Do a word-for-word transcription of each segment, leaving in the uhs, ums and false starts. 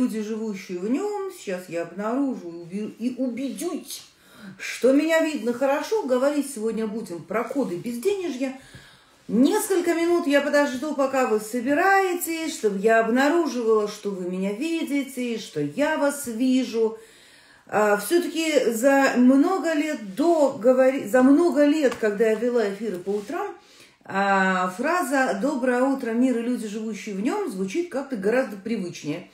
люди, живущие в нем. Сейчас я обнаружу и убедюсь, что меня видно хорошо. Говорить сегодня будем про коды безденежья. Несколько минут я подожду, пока вы собираетесь, чтобы я обнаруживала, что вы меня видите, что я вас вижу. Все-таки за много лет до, за много лет, когда я вела эфиры по утрам, фраза «Доброе утро, мир и люди, живущие в нем» звучит как-то гораздо привычнее,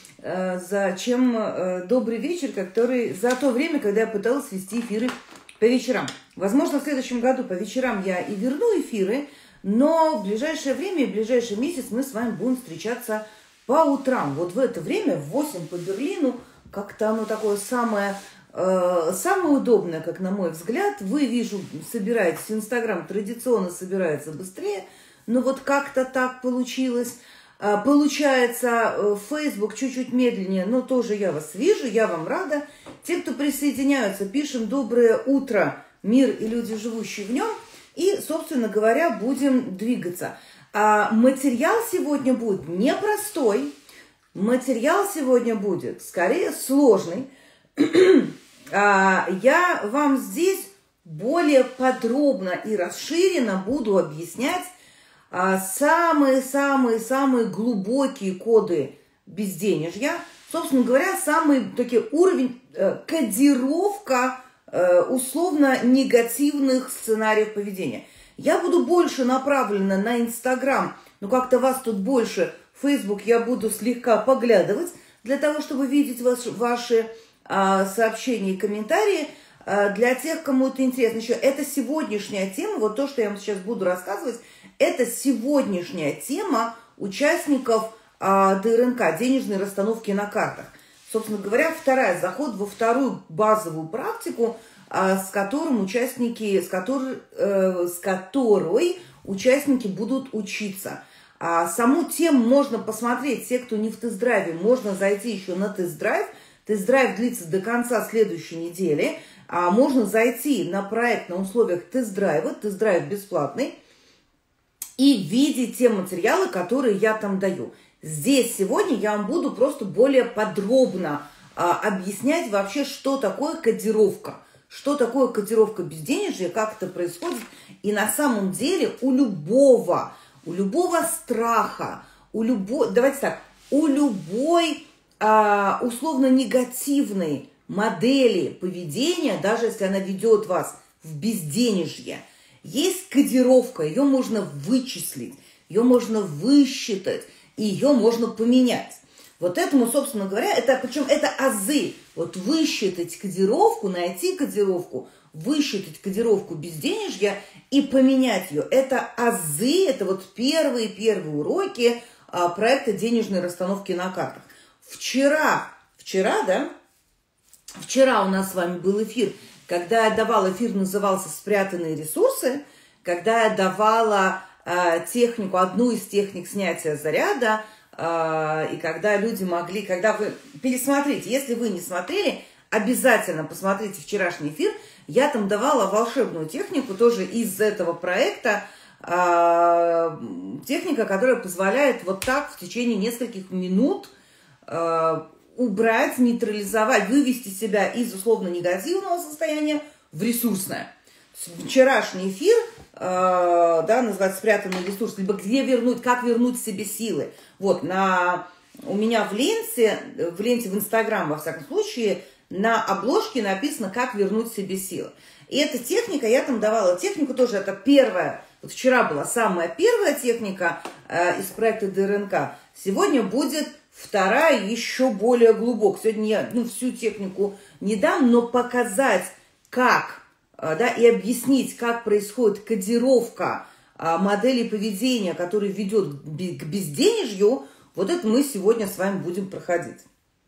чем «Добрый вечер», который за то время, когда я пыталась вести эфиры по вечерам. Возможно, в следующем году по вечерам я и верну эфиры, но в ближайшее время, в ближайший месяц мы с вами будем встречаться по утрам. Вот в это время, в восемь по Берлину, как-то оно такое самое, э, самое удобное, как на мой взгляд. Вы, вижу, собираетесь, Инстаграм традиционно собирается быстрее, но вот как-то так получилось. Э, получается, Фейсбук чуть-чуть медленнее, но тоже я вас вижу, я вам рада. Те, кто присоединяются, пишем «Доброе утро, мир и люди, живущие в нем». И, собственно говоря, будем двигаться. А материал сегодня будет непростой. Материал сегодня будет, скорее, сложный. Я вам здесь более подробно и расширенно буду объяснять самые-самые-самые глубокие коды безденежья. Собственно говоря, самый такой уровень кодировка условно негативных сценариев поведения. Я буду больше направлена на Инстаграм, но как-то вас тут больше. Фейсбук я буду слегка поглядывать, для того, чтобы видеть ваш, ваши а, сообщения и комментарии. А, для тех, кому это интересно. Еще это сегодняшняя тема, вот то, что я вам сейчас буду рассказывать, это сегодняшняя тема участников а, ДРНК, денежной расстановки на картах. Собственно говоря, вторая, заход во вторую базовую практику, а, с, которым участники, с, которой, э, с которой участники будут учиться. А саму тему можно посмотреть, те, кто не в тест-драйве, можно зайти еще на тест-драйв. Тест-драйв длится до конца следующей недели. А можно зайти на проект на условиях тест-драйва, тест-драйв бесплатный, и видеть те материалы, которые я там даю. Здесь сегодня я вам буду просто более подробно а, объяснять вообще, что такое кодировка. Что такое кодировка безденежья, как это происходит. И на самом деле у любого... У любого страха, у любой, давайте так, у любой а, условно негативной модели поведения, даже если она ведет вас в безденежье, есть кодировка, ее можно вычислить, ее можно высчитать, и ее можно поменять. Вот этому, собственно говоря, это, причем это азы. Вот высчитать кодировку, найти кодировку, высчитать кодировку безденежья и поменять ее. Это азы, это вот первые-первые уроки а, проекта денежной расстановки на картах. Вчера, вчера, да, вчера у нас с вами был эфир, когда я давала, эфир назывался «Спрятанные ресурсы», когда я давала а, технику, одну из техник снятия заряда, а, и когда люди могли, когда вы пересмотрите, если вы не смотрели, обязательно посмотрите вчерашний эфир. Я там давала волшебную технику, тоже из этого проекта, э, техника, которая позволяет вот так в течение нескольких минут э, убрать, нейтрализовать, вывести себя из условно негативного состояния в ресурсное. Вчерашний эфир, э, да, называется «Спрятанный ресурс», либо «Где вернуть», «Как вернуть себе силы». Вот, на, у меня в ленте, в ленте в Инстаграм, во всяком случае, на обложке написано «Как вернуть себе силы». И эта техника, я там давала технику тоже, это первая, вот вчера была самая первая техника э, из проекта ДРНК, сегодня будет вторая, еще более глубокая. Сегодня я ну, всю технику не дам, но показать, как, э, да, и объяснить, как происходит кодировка э, модели поведения, которая ведет к безденежью, вот это мы сегодня с вами будем проходить.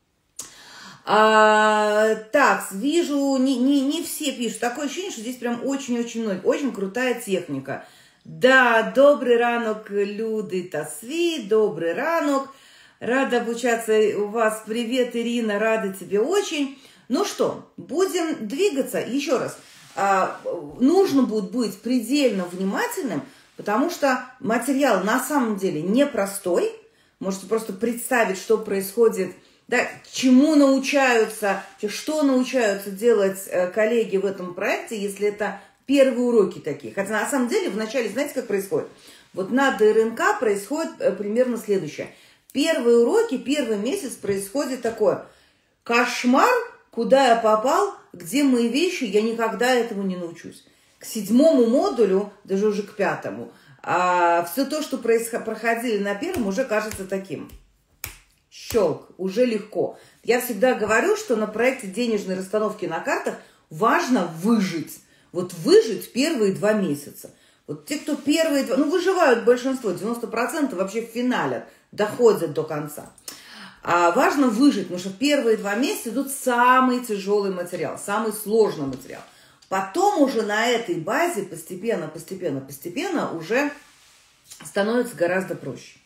А, так, вижу, не, не, не все пишут. Такое ощущение, что здесь прям очень-очень много. Очень крутая техника. Да, добрый ранок, люди Тасви, добрый ранок. Рада обучаться у вас. Привет, Ирина, рада тебе очень. Ну что, будем двигаться. Еще раз, а, нужно будет быть предельно внимательным, потому что материал на самом деле непростой. Можете просто представить, что происходит Да, чему научаются, что научаются делать коллеги в этом проекте, если это первые уроки такие. Хотя на самом деле вначале, знаете, как происходит? Вот на ДРНК происходит примерно следующее. Первые уроки, первый месяц происходит такое. Кошмар, куда я попал, где мои вещи, я никогда этому не научусь. К седьмому модулю, даже уже к пятому, а, все то, что происход... проходили на первом, уже кажется таким. Щелк, уже легко. Я всегда говорю, что на проекте денежной расстановки на картах важно выжить. Вот выжить первые два месяца. Вот те, кто первые два, ну выживают большинство, девяносто процентов вообще финалят, доходят до конца. А важно выжить, потому что первые два месяца идут самый тяжелый материал, самый сложный материал. Потом уже на этой базе постепенно, постепенно, постепенно уже становится гораздо проще.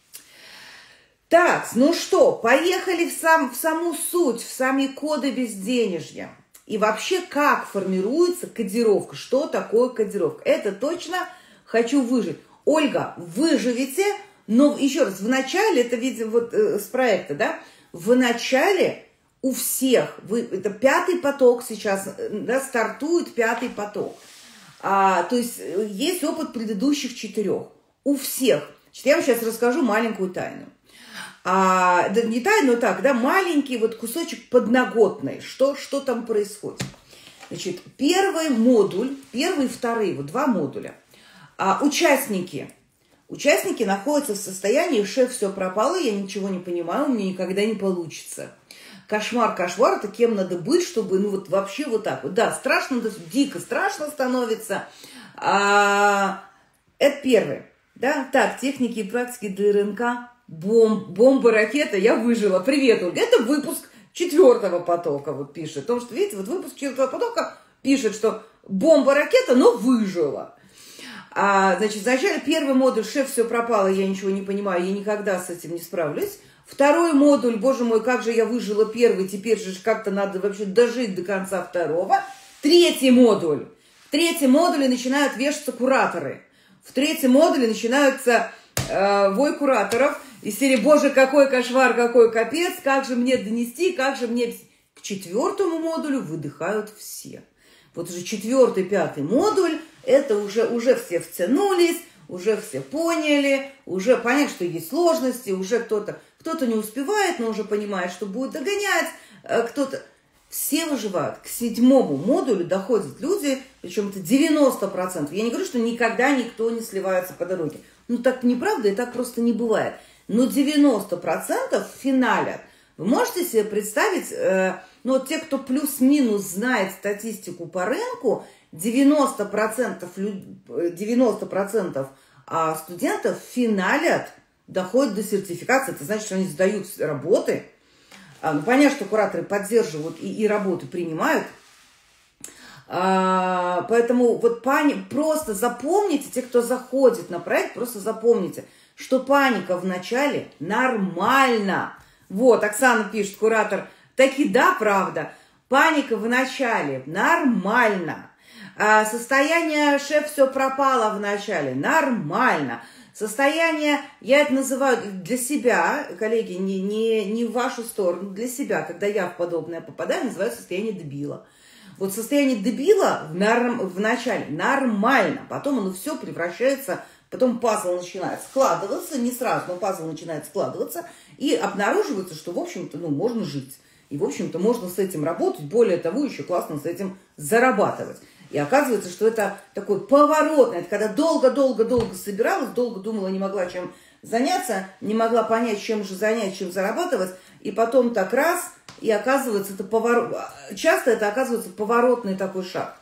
Так, ну что, поехали в, сам, в саму суть, в сами коды безденежья. И вообще, как формируется кодировка, что такое кодировка. Это точно хочу выжить. Ольга, выживете, но еще раз, в начале, это видимо вот э, с проекта, да, в начале у всех, вы, это пятый поток сейчас, да, стартует пятый поток. А, то есть есть опыт предыдущих четырех. У всех. Значит, я вам сейчас расскажу маленькую тайну. А, да не тайну, так, да, маленький вот кусочек подноготный, что, что там происходит. Значит, первый модуль, первый и второй, вот два модуля. А, участники, участники находятся в состоянии, шеф, все пропало, я ничего не понимаю, у меня никогда не получится. Кошмар, кошмар, это кем надо быть, чтобы, ну вот вообще вот так вот. Да, страшно, дико страшно становится. А, это первое. Да, так, техники и практики ДРНК. Бомб, бомба, ракета, я выжила. Привет, Ольга. Это выпуск четвертого потока, вот пишет. Потому что, видите, вот выпуск четвертого потока пишет, что бомба, ракета, но выжила. А, значит, вначале первый модуль, шеф, все пропало, я ничего не понимаю, я никогда с этим не справлюсь. Второй модуль, боже мой, как же я выжила первый, теперь же как-то надо вообще дожить до конца второго. Третий модуль. В третьем модуле начинают вешаться кураторы. В третьем модуле начинаются э, вой кураторов. Из серии, боже, какой кошмар, какой капец, как же мне донести, как же мне... К четвертому модулю выдыхают все. Вот уже четвертый, пятый модуль, это уже, уже все втянулись, уже все поняли, уже понять, что есть сложности, уже кто-то кто-то не успевает, но уже понимает, что будет догонять, кто-то... Все выживают. К седьмому модулю доходят люди, причем это девяносто процентов. Я не говорю, что никогда никто не сливается по дороге. Ну так неправда, и так просто не бывает. Но девяносто процентов финалят. Вы можете себе представить, э, ну вот те, кто плюс-минус знает статистику по рынку, девяносто процентов, девяносто процентов студентов финалят, доходят до сертификации. Это значит, что они сдают работы. А, ну, понятно, что кураторы поддерживают и, и работы принимают. А, поэтому вот пани... просто запомните, те, кто заходит на проект, просто запомните, что паника в начале нормально. Вот, Оксана пишет, куратор, таки да, правда, паника в начале нормально. А, состояние шеф все пропало в начале нормально. Состояние, я это называю для себя, коллеги, не, не, не в вашу сторону, для себя, когда я в подобное попадаю, называю состояние дебила. Вот состояние дебила в, норм, в начале нормально, потом оно все превращается, потом пазл начинает складываться, не сразу, но пазл начинает складываться, и обнаруживается, что, в общем-то, ну, можно жить. И, в общем-то, можно с этим работать, более того, еще классно с этим зарабатывать. И оказывается, что это такой поворотный, это когда долго-долго-долго собиралась, долго думала, не могла чем заняться, не могла понять, чем же занять, чем зарабатывать, и потом так раз, и оказывается, это поворот, часто это оказывается поворотный такой шаг.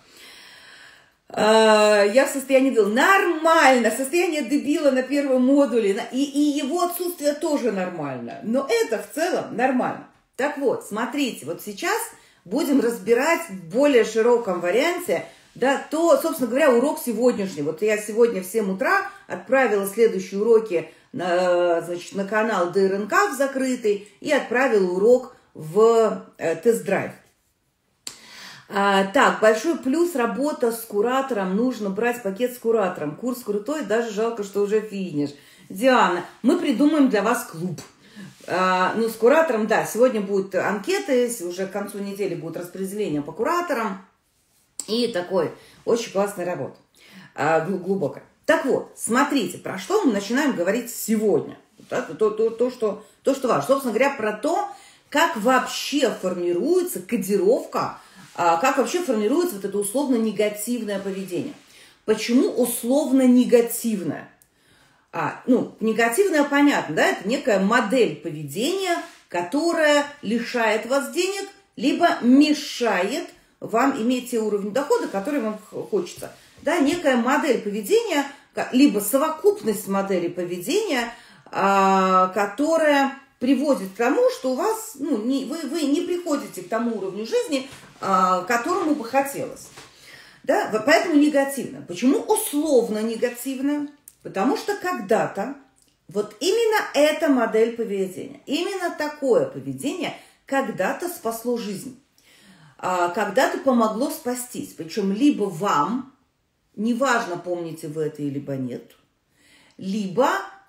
Я в состоянии дебила. Нормально, состояние дебила на первом модуле, и, и его отсутствие тоже нормально, но это в целом нормально. Так вот, смотрите, вот сейчас будем разбирать в более широком варианте, да, то, собственно говоря, урок сегодняшний. Вот я сегодня в семь утра отправила следующие уроки на, значит, на канал ДРНК в закрытый и отправила урок в э, тест-драйв. А, так, большой плюс, работа с куратором, нужно брать пакет с куратором. Курс крутой, даже жалко, что уже финиш. Диана, мы придумаем для вас клуб. А, ну, с куратором, да, сегодня будут анкеты, уже к концу недели будет распределение по кураторам. И такой очень классная работа, а, глубокая. Так вот, смотрите, про что мы начинаем говорить сегодня. Да, то, то, то, что, то, что важно. Собственно говоря, про то, как вообще формируется кодировка, а, как вообще формируется вот это условно-негативное поведение. Почему условно-негативное? А, ну, негативное понятно, да, это некая модель поведения, которая лишает вас денег, либо мешает вам иметь те уровни дохода, которые вам хочется. Да, некая модель поведения, либо совокупность моделей поведения, а, которая приводит к тому, что у вас, ну, не, вы, вы не приходите к тому уровню жизни, а, которому бы хотелось. Да, поэтому негативно. Почему условно негативно? Потому что когда-то вот именно эта модель поведения, именно такое поведение когда-то спасло жизнь, когда-то помогло спастись. Причем либо вам, неважно, помните вы это либо нет, либо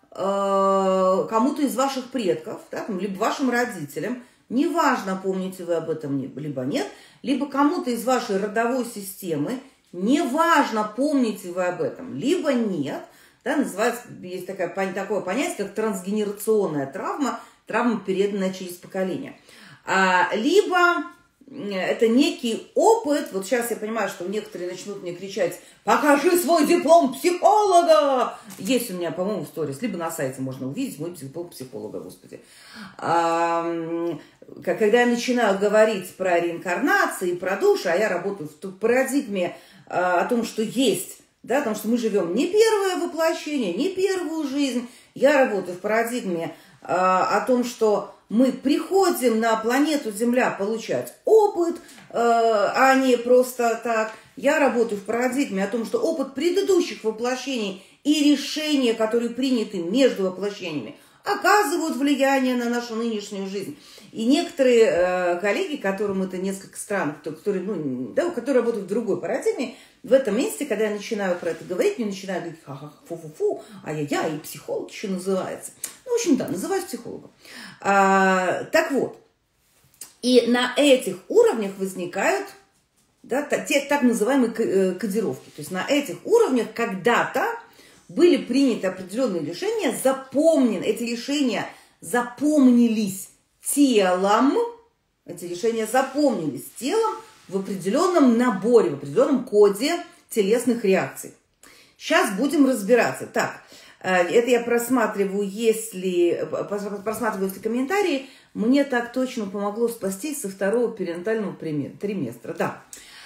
э, кому-то из ваших предков, да, либо вашим родителям, неважно, помните вы об этом либо нет, либо кому-то из вашей родовой системы, неважно, помните вы об этом либо нет. Да, называется, есть такая, такое понятие, как трансгенерационная травма, травма, переданная через поколение. А, либо это некий опыт, вот сейчас я понимаю, что некоторые начнут мне кричать: покажи свой диплом психолога! Есть у меня, по-моему, в сторис, либо на сайте можно увидеть мой диплом психолога, господи. А, когда я начинаю говорить про реинкарнации, про души, а я работаю в парадигме а, о том, что есть, да, потому что мы живем не первое воплощение, не первую жизнь. Я работаю в парадигме э, о том, что мы приходим на планету Земля получать опыт, э, а не просто так. Я работаю в парадигме о том, что опыт предыдущих воплощений и решения, которые приняты между воплощениями, оказывают влияние на нашу нынешнюю жизнь. И некоторые э, коллеги, которым это несколько странно, которые, ну, да, которые работают в другой парадигме, в этом месте, когда я начинаю про это говорить, мне начинают говорить: ха-ха, фу-фу-фу, ай-яй-яй, и психолог еще называется. Ну, в общем, да, называюсь психологом. А, так вот, и на этих уровнях возникают, да, те так называемые кодировки. То есть на этих уровнях когда-то были приняты определенные решения, запомнены, эти решения запомнились телом, эти решения запомнились телом в определенном наборе, в определенном коде телесных реакций. Сейчас будем разбираться. Так, это я просматриваю, если, просматриваю если комментарии. Мне так точно помогло спастись со второго перинатального триместра. Да.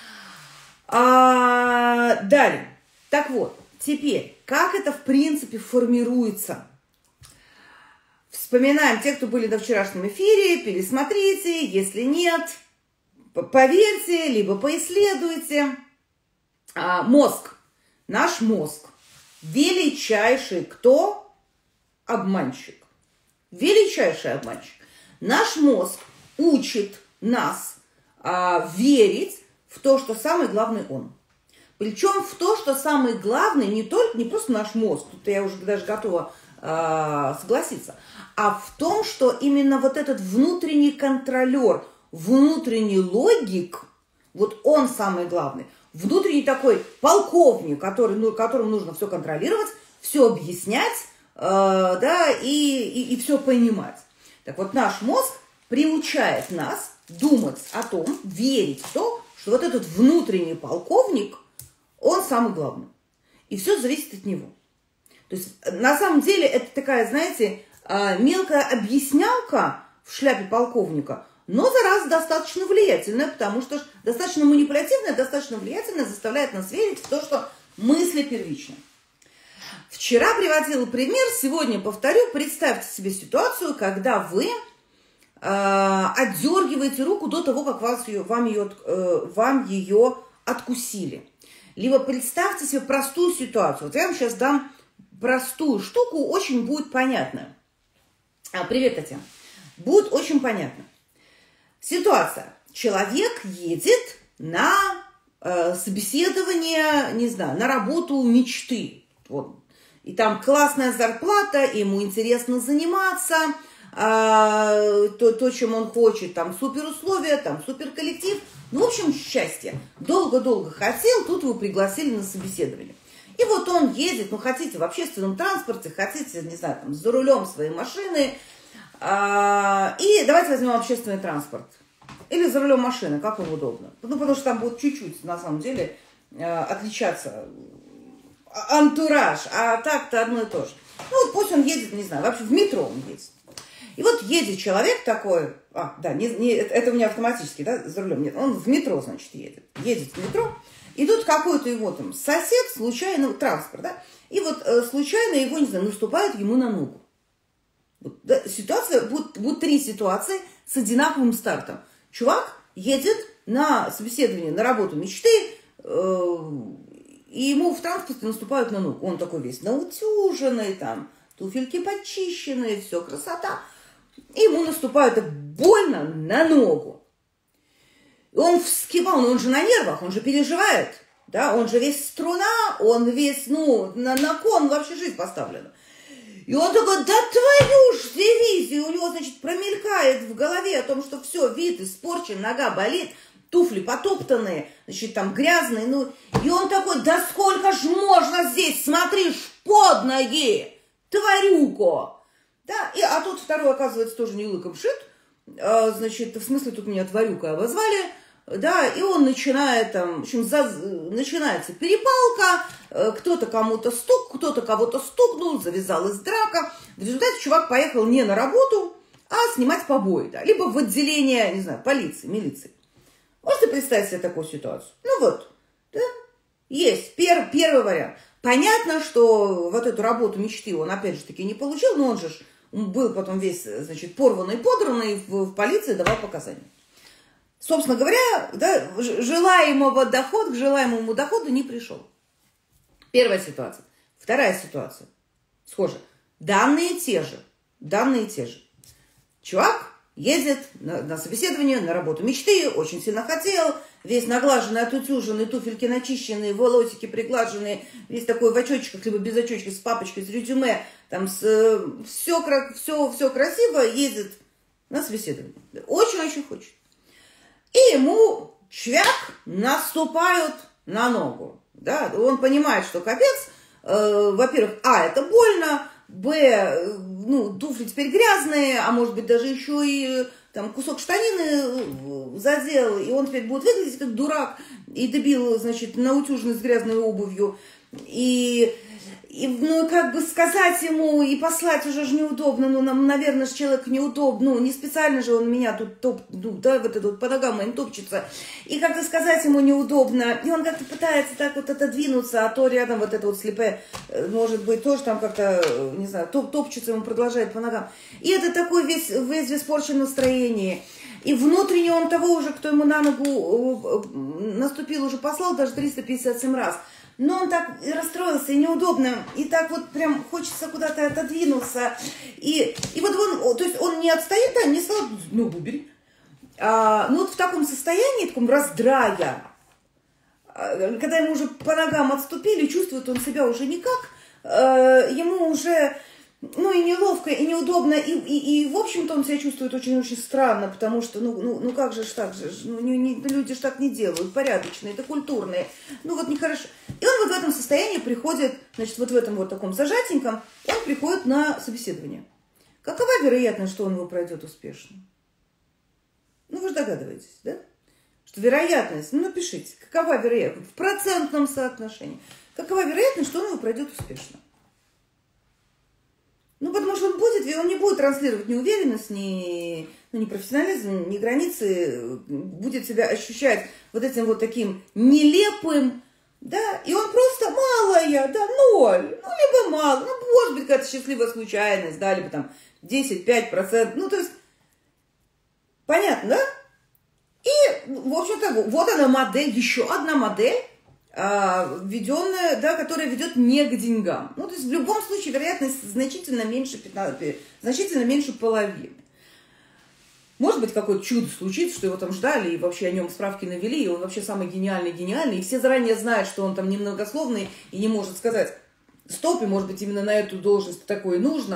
А, далее. Так вот, теперь, как это в принципе формируется? Вспоминаем, те, кто были на вчерашнем эфире, пересмотрите, если нет, поверьте, либо поисследуйте. А, мозг, наш мозг, величайший кто? Обманщик. Величайший обманщик. Наш мозг учит нас а, верить в то, что самый главный он. Причем в то, что самый главный не только, не просто наш мозг, тут я уже даже готова э, согласиться, а в том, что именно вот этот внутренний контролер, внутренний логик, вот он самый главный. Внутренний такой полковник, который, ну, которому нужно все контролировать, все объяснять, э, да, и, и, и все понимать. Так вот, наш мозг приучает нас думать о том, верить в то, что вот этот внутренний полковник, он самый главный. И все зависит от него. То есть, на самом деле, это такая, знаете, мелкая объяснялка в шляпе полковника, но за раз достаточно влиятельная, потому что достаточно манипулятивная, достаточно влиятельная, заставляет нас верить в то, что мысли первичны. Вчера приводила пример, сегодня повторю. Представьте себе ситуацию, когда вы э, отдергиваете руку до того, как вас ее, вам, ее, э, вам ее откусили. Либо представьте себе простую ситуацию. Вот я вам сейчас дам простую штуку, очень будет понятно. А, привет, Татьяна. Будет очень понятно. Ситуация. Человек едет на э, собеседование, не знаю, на работу мечты. Вот. И там классная зарплата, ему интересно заниматься, а, то, то, чем он хочет, там супер условия, там супер коллектив. Ну, в общем, счастье. Долго-долго хотел, тут его пригласили на собеседование. И вот он едет, ну, хотите в общественном транспорте, хотите, не знаю, там, за рулем своей машины. А, и давайте возьмем общественный транспорт. Или за рулем машины, как вам удобно. Ну, потому что там будет чуть-чуть, на самом деле, отличаться антураж, а так-то одно и то же. Ну, вот пусть он едет, не знаю, вообще в метро он едет. И вот едет человек такой, а, да, не, не, это у меня автоматически, да, за рулем, нет, он в метро, значит, едет. Едет в метро, и тут какой-то его там сосед, случайно, транспорт, да, и вот э, случайно его, не знаю, наступает ему на ногу. Вот, да, ситуация, будет, будет три ситуации с одинаковым стартом. Чувак едет на собеседование, на работу мечты, э, и ему в транспорте наступают на ногу. Он такой весь наутюженный, там, туфельки почищенные, все, красота. И ему наступают так больно на ногу. И он вскипал, он же на нервах, он же переживает, да, он же весь струна, он весь, ну, на, на кон вообще жизнь поставлена. И он такой, да твою ж дивизию, у него, значит, промелькает в голове о том, что все, вид испорчен, нога болит, туфли потоптанные, значит, там грязные, ну, и он такой, да сколько ж можно здесь, смотришь, под ноги, тварюко. Да, и, а тут второй, оказывается, тоже не лыком шит, а, значит, в смысле тут меня тварюкой обозвали, да, и он начинает там, в общем, за, начинается перепалка, кто-то кому-то стук, кто-то кого-то стукнул, завязалась драка. В результате чувак поехал не на работу, а снимать побои, да, либо в отделение, не знаю, полиции, милиции. Можете представить себе такую ситуацию? Ну вот, да, есть пер, первый вариант. Понятно, что вот эту работу мечты он опять же таки не получил, но он же был потом весь, значит, порванный, подранный, в, в полиции давал показания. Собственно говоря, да, желаемого дохода, к желаемому доходу не пришел. Первая ситуация. Вторая ситуация. Схоже. Данные те же. Данные те же. Чувак едет на, на собеседование, на работу мечты, очень сильно хотел, весь наглаженный, отутюженный, туфельки начищенные, волосики приглаженные, весь такой в очочках, либо без очочков, с папочкой, с резюме, там с, все, все, все красиво, едет на собеседование. Очень-очень хочет. И ему чвяк наступают на ногу. Да? Он понимает, что капец. Э, во-первых, а, это больно. Б, ну, туфли теперь грязные, а может быть даже еще и там кусок штанины задел. И он теперь будет выглядеть как дурак и дебил, значит, наутюженный с грязной обувью. И... И, ну, как бы сказать ему и послать уже же неудобно, ну, нам, наверное, же человек неудобно, ну, не специально же он меня тут топ, ну, да, вот это вот по ногам моим топчется, и как-то сказать ему неудобно, и он как-то пытается так вот отодвинуться, а то рядом вот это вот слепое, может быть, тоже там как-то, не знаю, топ, топчется, ему продолжает по ногам, и это такой весь, весь в испорченном настроении. И внутренне он того уже, кто ему на ногу наступил, уже послал даже триста пятьдесят семь раз. Но он так расстроился, и неудобно, и так вот прям хочется куда-то отодвинуться. И, и вот он, то есть он не отстоит, да, не сказал, ну, убери. А, ну, вот в таком состоянии, таком раздрая, когда ему уже по ногам отступили, чувствует он себя уже никак, ему уже... Ну, и неловко, и неудобно, и, и, и в общем-то, он себя чувствует очень-очень странно, потому что, ну, ну, ну как же ж так же, ну, не, не, люди ж так не делают, порядочные, это культурные, ну, вот нехорошо. И он вот в этом состоянии приходит, значит, вот в этом вот таком зажатеньком, он приходит на собеседование. Какова вероятность, что он его пройдет успешно? Ну, вы же догадываетесь, да? Что вероятность, ну, напишите, какова вероятность в процентном соотношении, какова вероятность, что он его пройдет успешно? Ну, потому что он будет, он не будет транслировать ни уверенность, ни, ну, ни профессионализм, ни границы, будет себя ощущать вот этим вот таким нелепым, да, и он просто малая, да, ноль, ну, либо мало, ну, может быть, какая-то счастливая случайность, да, либо там десять-пять процентов, ну, то есть, понятно, да? И, в общем-то, вот она модель, еще одна модель, введенная, да, которая ведет не к деньгам. Ну, то есть в любом случае вероятность значительно меньше, пятнадцати, значительно меньше половины. Может быть, какое-то чудо случится, что его там ждали, и вообще о нем справки навели, и он вообще самый гениальный-гениальный, и все заранее знают, что он там немногословный и не может сказать стоп, и может быть именно на эту должность такое нужно,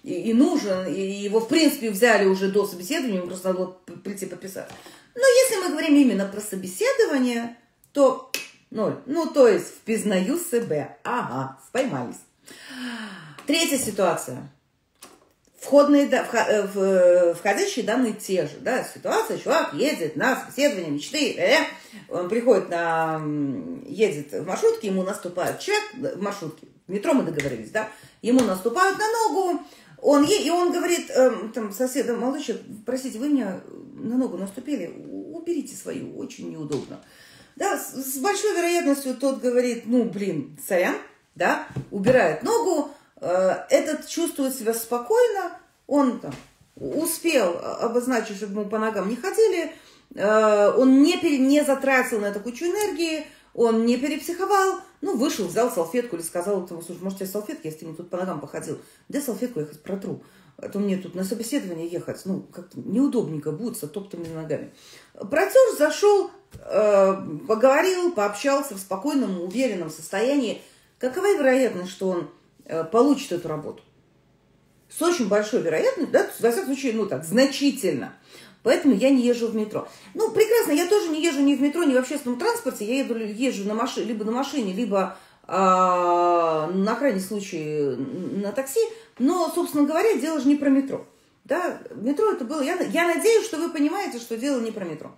и, и нужен, и его, в принципе, взяли уже до собеседования, ему просто надо было прийти подписать. Но если мы говорим именно про собеседование, то ноль. Ну, то есть, впизнаю себя. Ага, споймались. Третья ситуация. Входные, входящие данные те же. Да? Ситуация, чувак едет на собеседование мечты, э, он приходит на, едет в маршрутке, ему наступает чек в маршрутке, в метро мы договорились, да, ему наступают на ногу, он, и он говорит э, там, соседу: молодой человек, простите, вы мне на ногу наступили, уберите свою, очень неудобно. Да, с, с большой вероятностью тот говорит: ну, блин, сорян, да, убирает ногу. Этот чувствует себя спокойно, он там успел обозначить, чтобы ему по ногам не ходили, он не, пере, не затратил на это кучу энергии, он не перепсиховал, ну, вышел, взял салфетку или сказал этому: слушай, может, тебе салфетки, если ты мне тут по ногам походил, дай салфетку, я хоть протру, а то мне тут на собеседование ехать, ну, как-то неудобненько будет с оттоптанными ногами. Протер, зашел, поговорил, пообщался в спокойном, уверенном состоянии. Какова вероятность, что он получит эту работу? С очень большой вероятностью, да, во всяком случае, ну так, значительно. Поэтому я не езжу в метро. Ну, прекрасно, я тоже не езжу ни в метро, ни в общественном транспорте. Я еду, езжу на машине, либо на машине, либо а, на крайний случай на такси. Но, собственно говоря, дело же не про метро. Да, метро это было... Я, я надеюсь, что вы понимаете, что дело не про метро.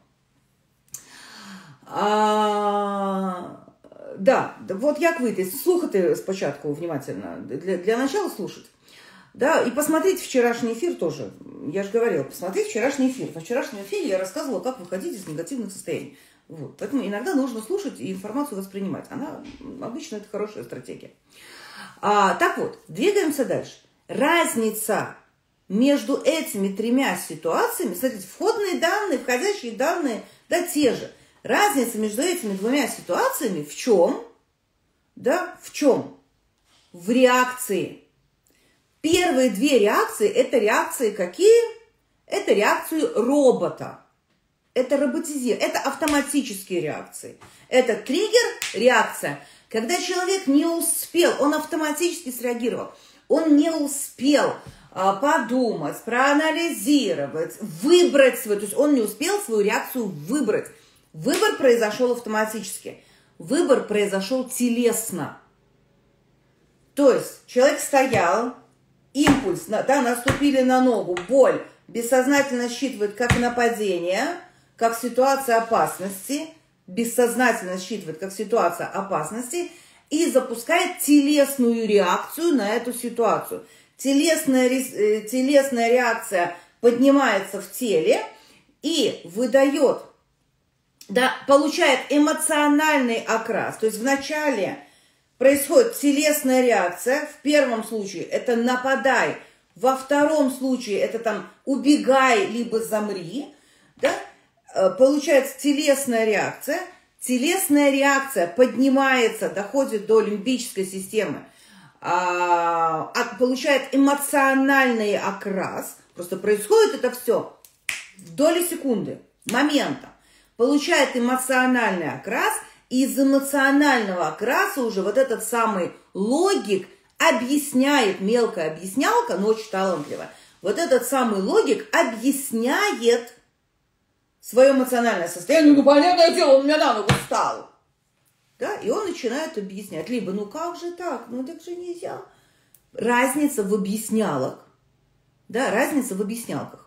А... Да, вот як вийти, слухати спочатку внимательно, для, для начала слушать. Да, и посмотреть вчерашний эфир тоже. Я же говорила, посмотреть вчерашний эфир. Во вчерашнем эфире я рассказывала, как выходить из негативных состояний. Вот. Поэтому иногда нужно слушать и информацию воспринимать. Она, обычно это хорошая стратегия. А, так вот, двигаемся дальше. Разница между этими тремя ситуациями, смотрите, входные данные, входящие данные, да, те же. Разница между этими двумя ситуациями в чем? Да, в чем? В реакции. Первые две реакции, это реакции какие? Это реакции робота. Это роботизирование, это автоматические реакции. Это триггер, реакция. Когда человек не успел, он автоматически среагировал. Он не успел а, подумать, проанализировать, выбрать свою, то есть он не успел свою реакцию выбрать. Выбор произошел автоматически. Выбор произошел телесно. То есть человек стоял, импульс, да, наступили на ногу, боль, бессознательно считывает как нападение, как ситуация опасности, бессознательно считывает как ситуация опасности и запускает телесную реакцию на эту ситуацию. Телесная, телесная реакция поднимается в теле и выдает, да, получает эмоциональный окрас. То есть вначале происходит телесная реакция. В первом случае это нападай, во втором случае это там убегай, либо замри. Да? Получается телесная реакция. Телесная реакция поднимается, доходит до лимбической системы, а, получает эмоциональный окрас. Просто происходит это все в доли секунды, момента. Получает эмоциональный окрас, и из эмоционального окраса уже вот этот самый логик объясняет, мелкая объяснялка, но очень талантливая, вот этот самый логик объясняет свое эмоциональное состояние. Ну, понятное дело, он у меня на ногу встал. Да? И он начинает объяснять. Либо, ну как же так? Ну так же нельзя. Разница в объяснялок. Да, разница в объяснялках.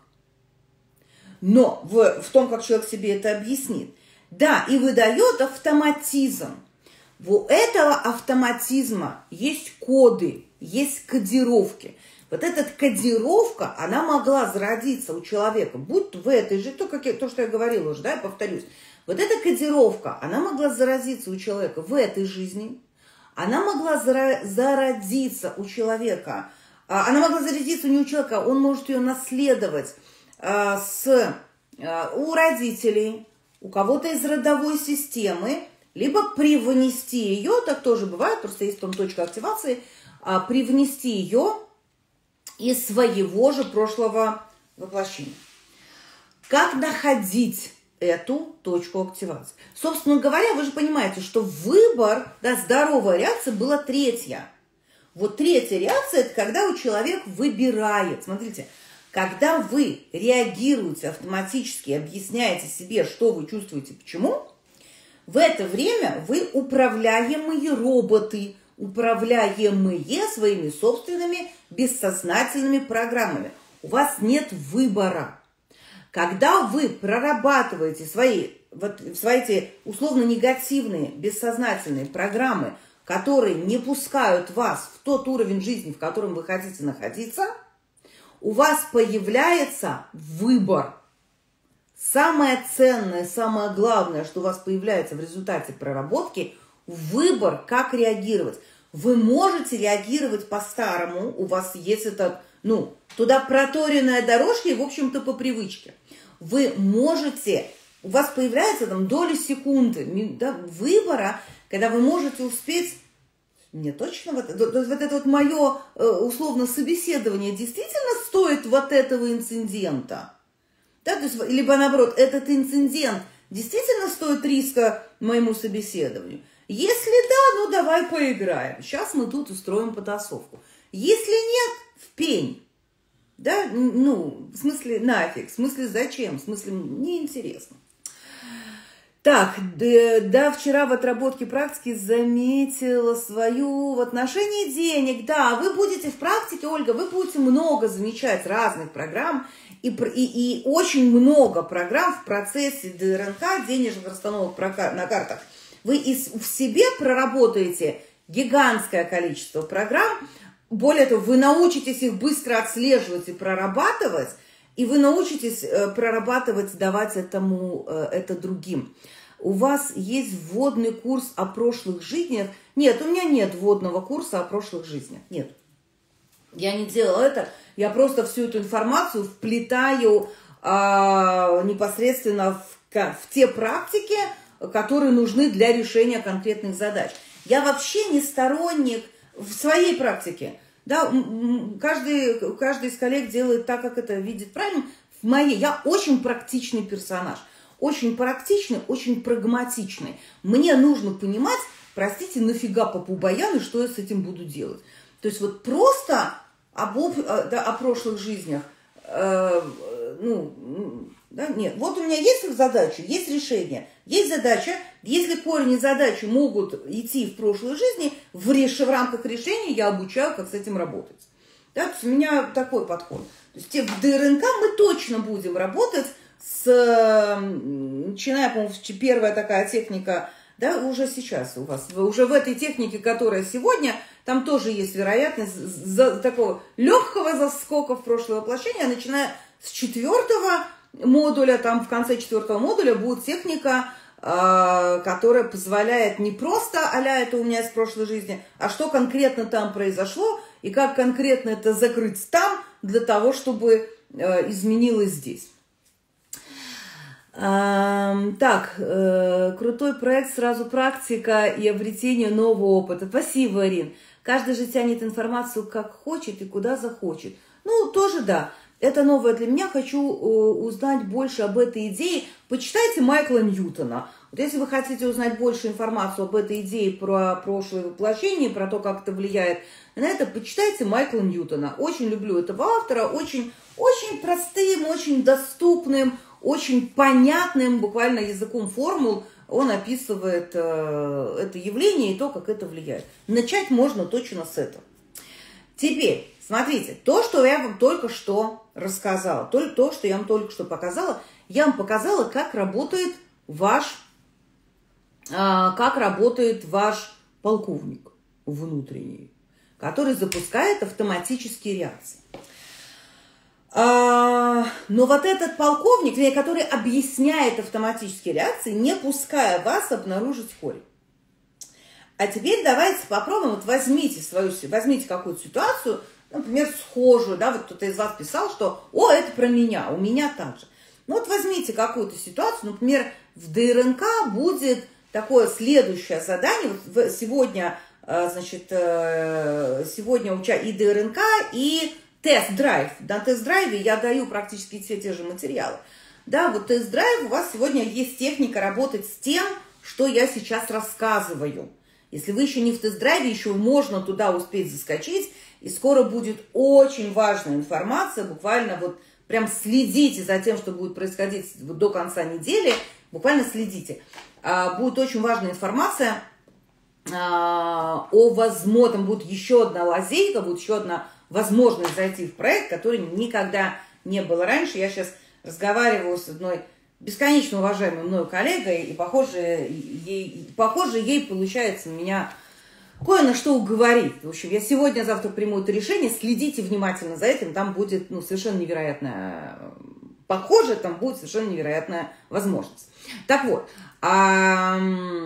Но в, в том, как человек себе это объяснит. Да, и выдает автоматизм. У этого автоматизма есть коды, есть кодировки. Вот эта кодировка, она могла зародиться у человека, будь в этой же, то, как я, то что я говорила уже, да, я повторюсь. Вот эта кодировка, она могла зародиться у человека в этой жизни, она могла зародиться у человека, она могла зародиться не у человека, он может ее наследовать с, у родителей, у кого-то из родовой системы, либо привнести ее, так тоже бывает, просто есть там точка активации, привнести ее из своего же прошлого воплощения. Как находить эту точку активации? Собственно говоря, вы же понимаете, что выбор, да, здоровая реакция была третья. Вот третья реакция – это когда у человека выбирает. Смотрите, когда вы реагируете автоматически, объясняете себе, что вы чувствуете, почему, в это время вы управляемые роботы, управляемые своими собственными бессознательными программами. У вас нет выбора. Когда вы прорабатываете свои, вот, свои эти условно-негативные бессознательные программы, которые не пускают вас в тот уровень жизни, в котором вы хотите находиться, у вас появляется выбор. Самое ценное, самое главное, что у вас появляется в результате проработки – выбор, как реагировать. Вы можете реагировать по-старому, у вас есть это, ну, туда проторенная дорожка и, в общем-то, по привычке. Вы можете, у вас появляется там доли секунды, да, выбора, когда вы можете успеть, мне точно, вот, вот это вот мое условно собеседование действительно стоит вот этого инцидента? Да, то есть, либо наоборот, этот инцидент действительно стоит риска моему собеседованию? Если да, ну давай поиграем. Сейчас мы тут устроим потасовку. Если нет, в пень. Да, ну, в смысле нафиг, в смысле зачем, в смысле неинтересно. Так, да, да, вчера в отработке практики заметила свою в отношении денег. Да, вы будете в практике, Ольга, вы будете много замечать разных программ и, и, и очень много программ в процессе ДРНК, денежных расстановок на картах. Вы из, в себе проработаете гигантское количество программ. Более того, вы научитесь их быстро отслеживать и прорабатывать, и вы научитесь прорабатывать, давать этому, это другим. У вас есть вводный курс о прошлых жизнях? Нет, у меня нет вводного курса о прошлых жизнях. Нет. Я не делала это. Я просто всю эту информацию вплетаю а, непосредственно в, в те практики, которые нужны для решения конкретных задач. Я вообще не сторонник в своей практике. Да, каждый, каждый из коллег делает так, как это видит правильно. В моей, я очень практичный персонаж. Очень практичный, очень прагматичный. Мне нужно понимать, простите, нафига попу баян и что я с этим буду делать. То есть вот просто об, да, о прошлых жизнях, э, ну, да, нет. Вот у меня есть задача, есть решение, есть задача. Если корень и задачи могут идти в прошлой жизни, в, реш... в рамках решения я обучаю, как с этим работать. Да, то есть у меня такой подход. То есть в ДРНК мы точно будем работать с, начиная, по-моему, первая такая техника, да, уже сейчас у вас, уже в этой технике, которая сегодня, там тоже есть вероятность за, такого легкого заскока в прошлое воплощение, начиная с четвертого модуля, там в конце четвертого модуля будет техника, э, которая позволяет не просто а-ля это у меня из прошлой жизни, а что конкретно там произошло и как конкретно это закрыть там для того, чтобы э, изменилось здесь. Так, крутой проект, сразу практика и обретение нового опыта. Спасибо, Арин. Каждый же тянет информацию как хочет и куда захочет. Ну, тоже да. Это новое для меня. Хочу узнать больше об этой идее. Почитайте Майкла Ньютона. Вот если вы хотите узнать больше информацию об этой идее про прошлое воплощение, про то, как это влияет на это, почитайте Майкла Ньютона. Очень люблю этого автора. Очень, очень простым, очень доступным, очень понятным, буквально языком формул, он описывает э, это явление и то, как это влияет. Начать можно точно с этого. Теперь, смотрите, то, что я вам только что рассказала, то, то, что я вам только что показала, я вам показала, как работает ваш, э, как работает ваш полковник внутренний, который запускает автоматические реакции. Но вот этот полковник, который объясняет автоматические реакции, не пуская вас обнаружить корень. А теперь давайте попробуем, вот возьмите свою, возьмите какую-то ситуацию, например, схожую, да, вот кто-то из вас писал, что «О, это про меня, у меня так же». Ну вот возьмите какую-то ситуацию, например, в ДРНК будет такое следующее задание, вот сегодня, значит, сегодня уча и ДРНК, и тест-драйв. На тест-драйве я даю практически все те же материалы. Да, вот тест-драйв, у вас сегодня есть техника работать с тем, что я сейчас рассказываю. Если вы еще не в тест-драйве, еще можно туда успеть заскочить, и скоро будет очень важная информация, буквально вот прям следите за тем, что будет происходить до конца недели, буквально следите. Будет очень важная информация о возможном, будет еще одна лазейка, будет еще одна возможность зайти в проект, который никогда не было раньше. Я сейчас разговариваю с одной бесконечно уважаемой мною коллегой, и похоже ей, похоже, ей получается на меня кое на что уговорить. В общем, я сегодня-завтра приму это решение, следите внимательно за этим, там будет ну, совершенно невероятная, похоже, там будет совершенно невероятная возможность. Так вот, а,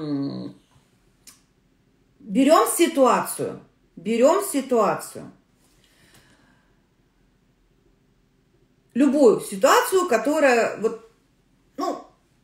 берем ситуацию, берем ситуацию, любую ситуацию, которая вот ну,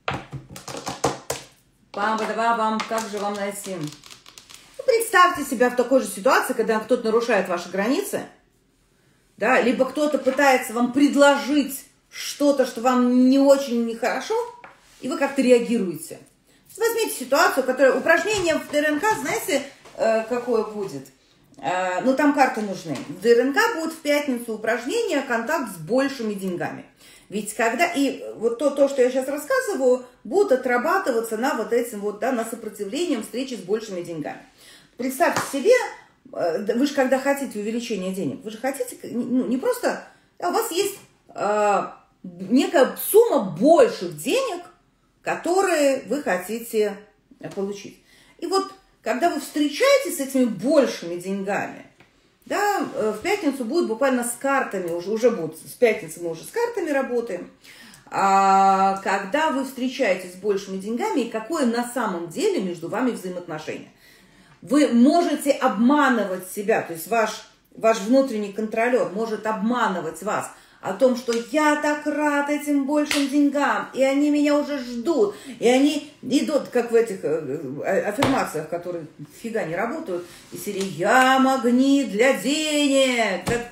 бам-ба-да-бам, как же вам найти? Ну, представьте себя в такой же ситуации, когда кто-то нарушает ваши границы, да, либо кто-то пытается вам предложить что-то, что вам не очень нехорошо, и вы как-то реагируете. Возьмите ситуацию, которая... Упражнение в ДРНК, знаете, какое будет? Ну, там карты нужны. В ДРНК будет в пятницу упражнение «Контакт с большими деньгами». Ведь когда, и вот то, то, что я сейчас рассказываю, будут отрабатываться на вот этим вот, да, на сопротивлением встречи с большими деньгами. Представьте себе, вы же когда хотите увеличения денег, вы же хотите, ну, не просто, а у вас есть э, некая сумма больших денег, которые вы хотите получить. И вот, когда вы встречаетесь с этими большими деньгами, да, в пятницу будет буквально с картами, уже, уже будут, с пятницы мы уже с картами работаем, а, когда вы встречаетесь с большими деньгами, и какое на самом деле между вами взаимоотношение. Вы можете обманывать себя, то есть ваш, ваш внутренний контролер может обманывать вас о том, что я так рад этим большим деньгам, и они меня уже ждут, и они идут, как в этих аффирмациях, которые фига не работают, и серии «Я магнит для денег». Как...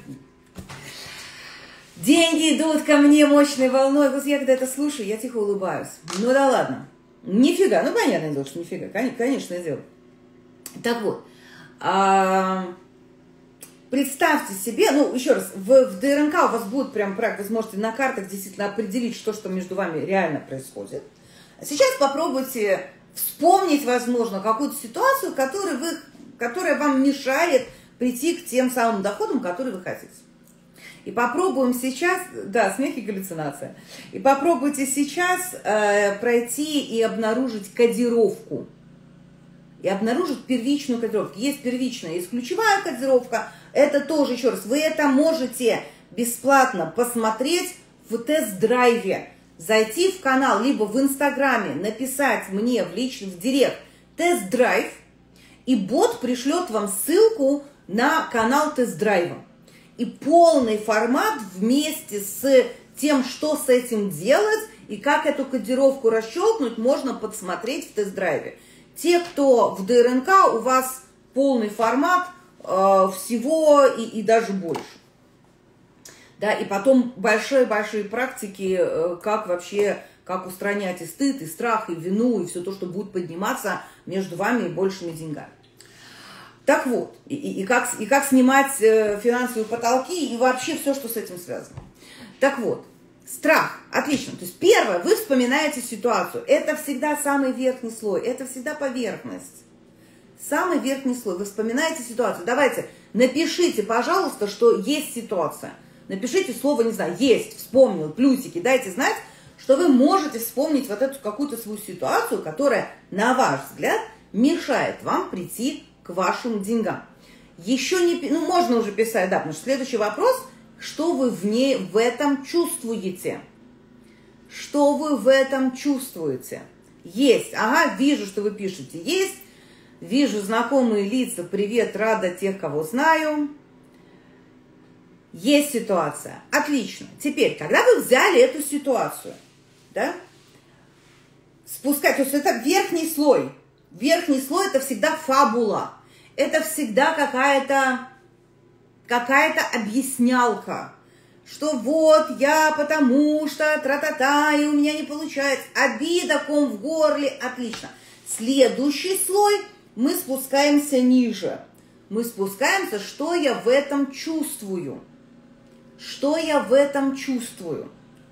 Деньги идут ко мне мощной волной. Вот я когда это слушаю, я тихо улыбаюсь. Ну да ладно. Нифига. Ну понятное дело, что нифига. Конечно дело. Так вот. А... Представьте себе, ну, еще раз, в, в ДРНК у вас будет прям, вы сможете на картах действительно определить, что, что между вами реально происходит. А сейчас попробуйте вспомнить, возможно, какую-то ситуацию, которая, вы, которая вам мешает прийти к тем самым доходам, которые вы хотите. И попробуем сейчас, да, смех и галлюцинация, и попробуйте сейчас э, пройти и обнаружить кодировку. И обнаружить первичную кодировку. Есть первичная, есть ключевая кодировка. Это тоже, еще раз, вы это можете бесплатно посмотреть в тест-драйве. Зайти в канал, либо в Инстаграме, написать мне в личный, в директ тест-драйв, и бот пришлет вам ссылку на канал тест-драйва. И полный формат вместе с тем, что с этим делать, и как эту кодировку расщелкнуть, можно подсмотреть в тест-драйве. Те, кто в ДРНК, у вас полный формат э, всего и, и даже больше. Да, и потом большие-большие практики, э, как вообще, как устранять и стыд, и страх, и вину, и все то, что будет подниматься между вами и большими деньгами. Так вот, и, и, и, как, и как снимать э, финансовые потолки, и вообще все, что с этим связано. Так вот. Страх. Отлично. То есть первое, вы вспоминаете ситуацию. Это всегда самый верхний слой. Это всегда поверхность. Самый верхний слой. Вы вспоминаете ситуацию. Давайте, напишите, пожалуйста, что есть ситуация. Напишите слово, не знаю, есть, вспомнил, плюсики. Дайте знать, что вы можете вспомнить вот эту какую-то свою ситуацию, которая, на ваш взгляд, мешает вам прийти к вашим деньгам. Еще не... Ну, можно уже писать, да, потому что следующий вопрос... Что вы в ней, в этом чувствуете? Что вы в этом чувствуете? Есть. Ага, вижу, что вы пишете. Есть. Вижу знакомые лица. Привет, рада тех, кого знаю. Есть ситуация. Отлично. Теперь, когда вы взяли эту ситуацию, да, спускать, то есть это верхний слой. Верхний слой это всегда фабула. Это всегда какая-то... какая-то объяснялка, что вот я потому что тра-та-та, и у меня не получается, обида, ком в горле, отлично. Следующий слой мы спускаемся ниже. Мы спускаемся, что я в этом чувствую. Что я в этом чувствую.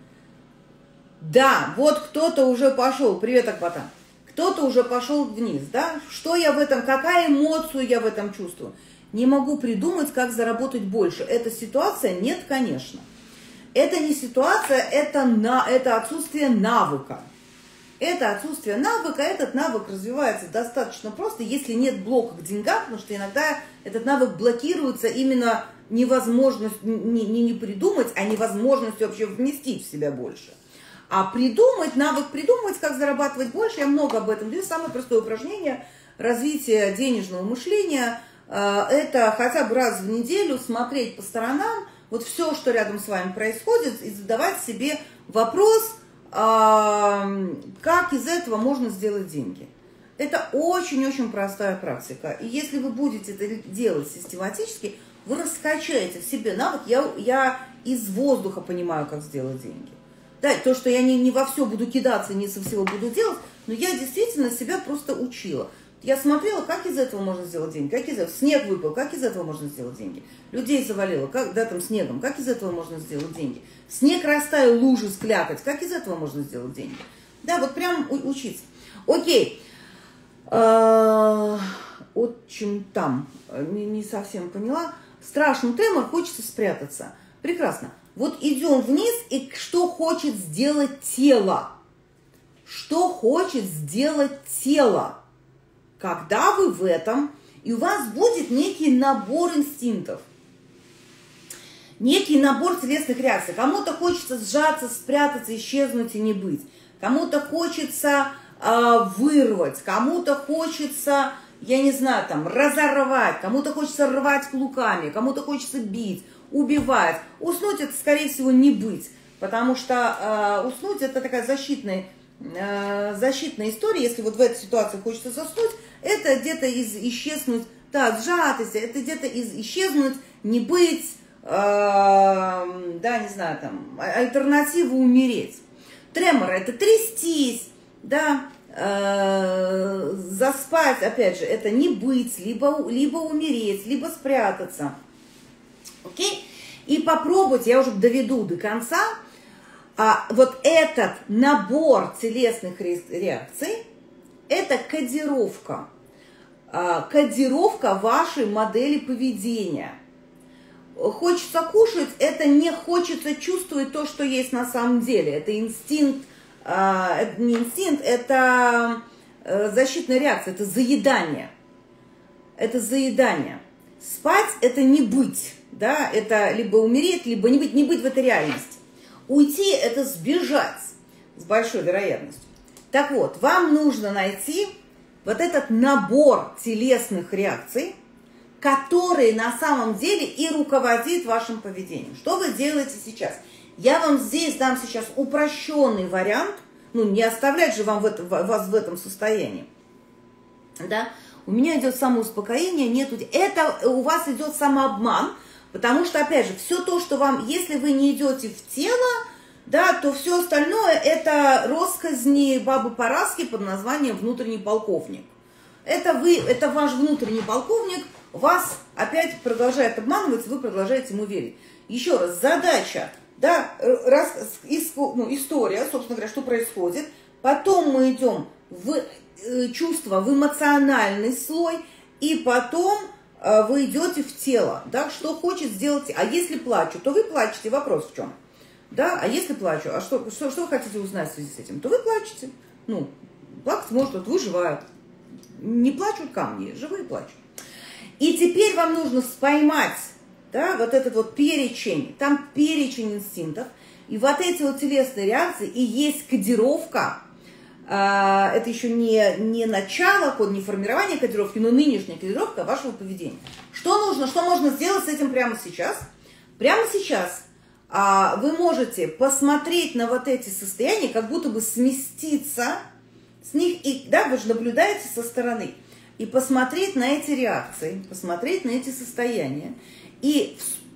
Да, вот кто-то уже пошел, привет, Акбата, кто-то уже пошел вниз, да? Что я в этом, какая эмоцию я в этом чувствую? Не могу придумать, как заработать больше. Эта ситуация? Нет, конечно. Это не ситуация, это, на, это отсутствие навыка. Это отсутствие навыка, этот навык развивается достаточно просто, если нет блока к деньгам, потому что иногда этот навык блокируется именно невозможностью не, не, не придумать, а невозможностью вообще вместить в себя больше. А придумать, навык придумывать, как зарабатывать больше, я много об этом говорю. Самое простое упражнение развития денежного мышления – это хотя бы раз в неделю смотреть по сторонам, вот все, что рядом с вами происходит, и задавать себе вопрос, как из этого можно сделать деньги. Это очень-очень простая практика. И если вы будете это делать систематически, вы раскачаете в себе навык. Я, я из воздуха понимаю, как сделать деньги. Да, то, что я не, не во все буду кидаться, не со всего буду делать, но я действительно себя просто учила. Я смотрела, как из этого можно сделать деньги, как из этого, снег выпал, как из этого можно сделать деньги. Людей завалило, как, да, там снегом, как из этого можно сделать деньги. Снег растаял, лужи склякать, как из этого можно сделать деньги. Да, вот прям учиться. Окей. Отчим там, не, не совсем поняла. Страшный тремор, хочется спрятаться. Прекрасно. Вот идем вниз, и что хочет сделать тело? Что хочет сделать тело? Когда вы в этом, и у вас будет некий набор инстинктов, некий набор телесных реакций. Кому-то хочется сжаться, спрятаться, исчезнуть и не быть. Кому-то хочется э, вырвать, кому-то хочется, я не знаю, там, разорвать, кому-то хочется рвать клыками, кому-то хочется бить, убивать. Уснуть это, скорее всего, не быть, потому что э, уснуть это такая защитная, э, защитная история. Если вот в этой ситуации хочется заснуть, это где-то из исчезнуть, да, сжатость, это где-то из исчезнуть, не быть, э, да, не знаю, там, альтернатива умереть. Тремор – это трястись, да, э, заспать, опять же, это не быть, либо, либо умереть, либо спрятаться. Окей? И попробовать, я уже доведу до конца, а, вот этот набор телесных реакций, это кодировка, а, кодировка вашей модели поведения. Хочется кушать, это не хочется чувствовать то, что есть на самом деле. Это инстинкт, а, это не инстинкт, это а, защитная реакция, это заедание. Это заедание. Спать – это не быть, да, это либо умереть, либо не быть, не быть в этой реальности. Уйти – это сбежать с большой вероятностью. Так вот, вам нужно найти вот этот набор телесных реакций, который на самом деле и руководит вашим поведением. Что вы делаете сейчас? Я вам здесь дам сейчас упрощенный вариант, ну не оставлять же вам в это, вас в этом состоянии. Да? У меня идет самоуспокоение, нету, это у вас идет самообман, потому что, опять же, все то, что вам, если вы не идете в тело, да, то все остальное это россказни бабы Параски под названием «Внутренний полковник». Это вы, это ваш внутренний полковник вас опять продолжает обманывать, вы продолжаете ему верить. Еще раз, задача, да, раз, ну, история, собственно говоря, что происходит, потом мы идем в чувство, в эмоциональный слой, и потом э, вы идете в тело, да, что хочет сделать, а если плачу, то вы плачете, вопрос в чем, да, а если плачу, а что, что, что вы хотите узнать в связи с этим, то вы плачете, ну, плакать может, вот выживают, не плачут камни, живые плачут. И теперь вам нужно поймать, да, вот этот вот перечень, там перечень инстинктов, и вот эти вот телесные реакции, и есть кодировка. Это еще не, не начало, не формирование кодировки, но нынешняя кодировка вашего поведения. Что нужно, что можно сделать с этим прямо сейчас? Прямо сейчас вы можете посмотреть на вот эти состояния, как будто бы сместиться с них, и, да, вы же наблюдаете со стороны, и посмотреть на эти реакции, посмотреть на эти состояния, и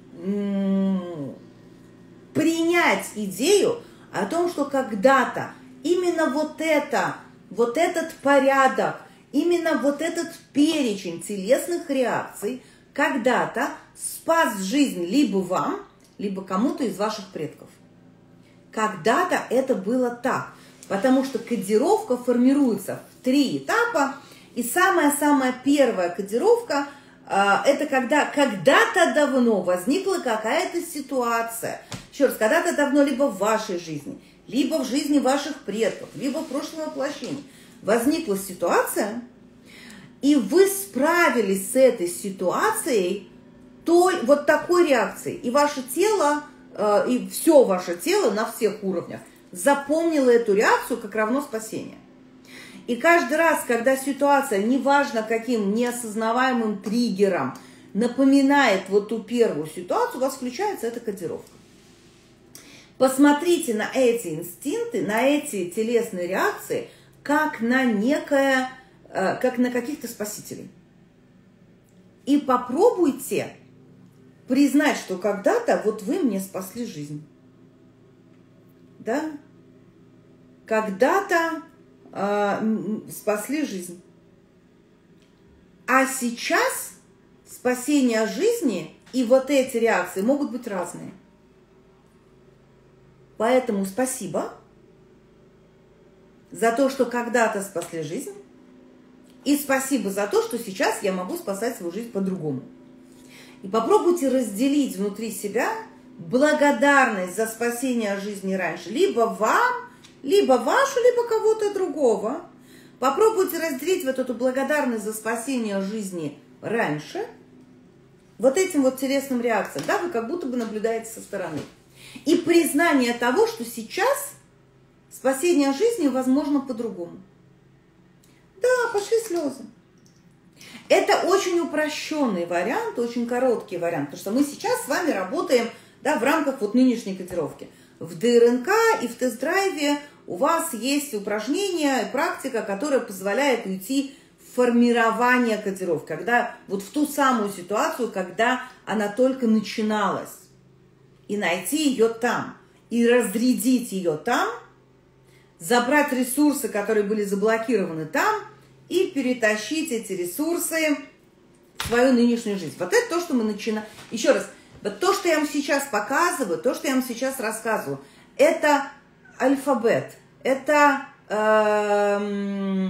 принять идею о том, что когда-то именно вот это, вот этот порядок именно вот этот перечень телесных реакций когда-то спас жизнь либо вам, либо кому-то из ваших предков. Когда-то это было так, потому что кодировка формируется в три этапа, и самая-самая первая кодировка э, это когда когда-то давно возникла какая-то ситуация, еще раз, когда-то давно либо в вашей жизни, либо в жизни ваших предков, либо в прошлом воплощении возникла ситуация, и вы справились с этой ситуацией той, вот такой реакцией. И ваше тело, э, и все ваше тело на всех уровнях запомнило эту реакцию как равно спасение. И каждый раз, когда ситуация, неважно каким неосознаваемым триггером, напоминает вот ту первую ситуацию, у вас включается эта кодировка. Посмотрите на эти инстинкты, на эти телесные реакции, как на некое, как на каких-то спасителей. И попробуйте признать, что когда-то вот вы мне спасли жизнь. Да? Когда-то э, спасли жизнь. А сейчас спасение жизни и вот эти реакции могут быть разные. Поэтому спасибо за то, что когда-то спасли жизнь. И спасибо за то, что сейчас я могу спасать свою жизнь по-другому. И попробуйте разделить внутри себя благодарность за спасение жизни раньше. Либо вам, либо вашу, либо кого-то другого. Попробуйте разделить вот эту благодарность за спасение жизни раньше вот этим вот телесным реакциям. Да, вы как будто бы наблюдаете со стороны. И признание того, что сейчас спасение жизни возможно по-другому. Да, пошли слезы. Это очень упрощенный вариант, очень короткий вариант, потому что мы сейчас с вами работаем, да, в рамках вот нынешней кодировки. В ДРНК и в тест-драйве у вас есть упражнение, практика, которая позволяет уйти в формирование кодировки, когда вот в ту самую ситуацию, когда она только начиналась, и найти ее там, и разрядить ее там, забрать ресурсы, которые были заблокированы там, и перетащить эти ресурсы в свою нынешнюю жизнь. Вот это то, что мы начинаем. Еще раз, вот то, что я вам сейчас показываю, то, что я вам сейчас рассказываю, это алфавит, это, э,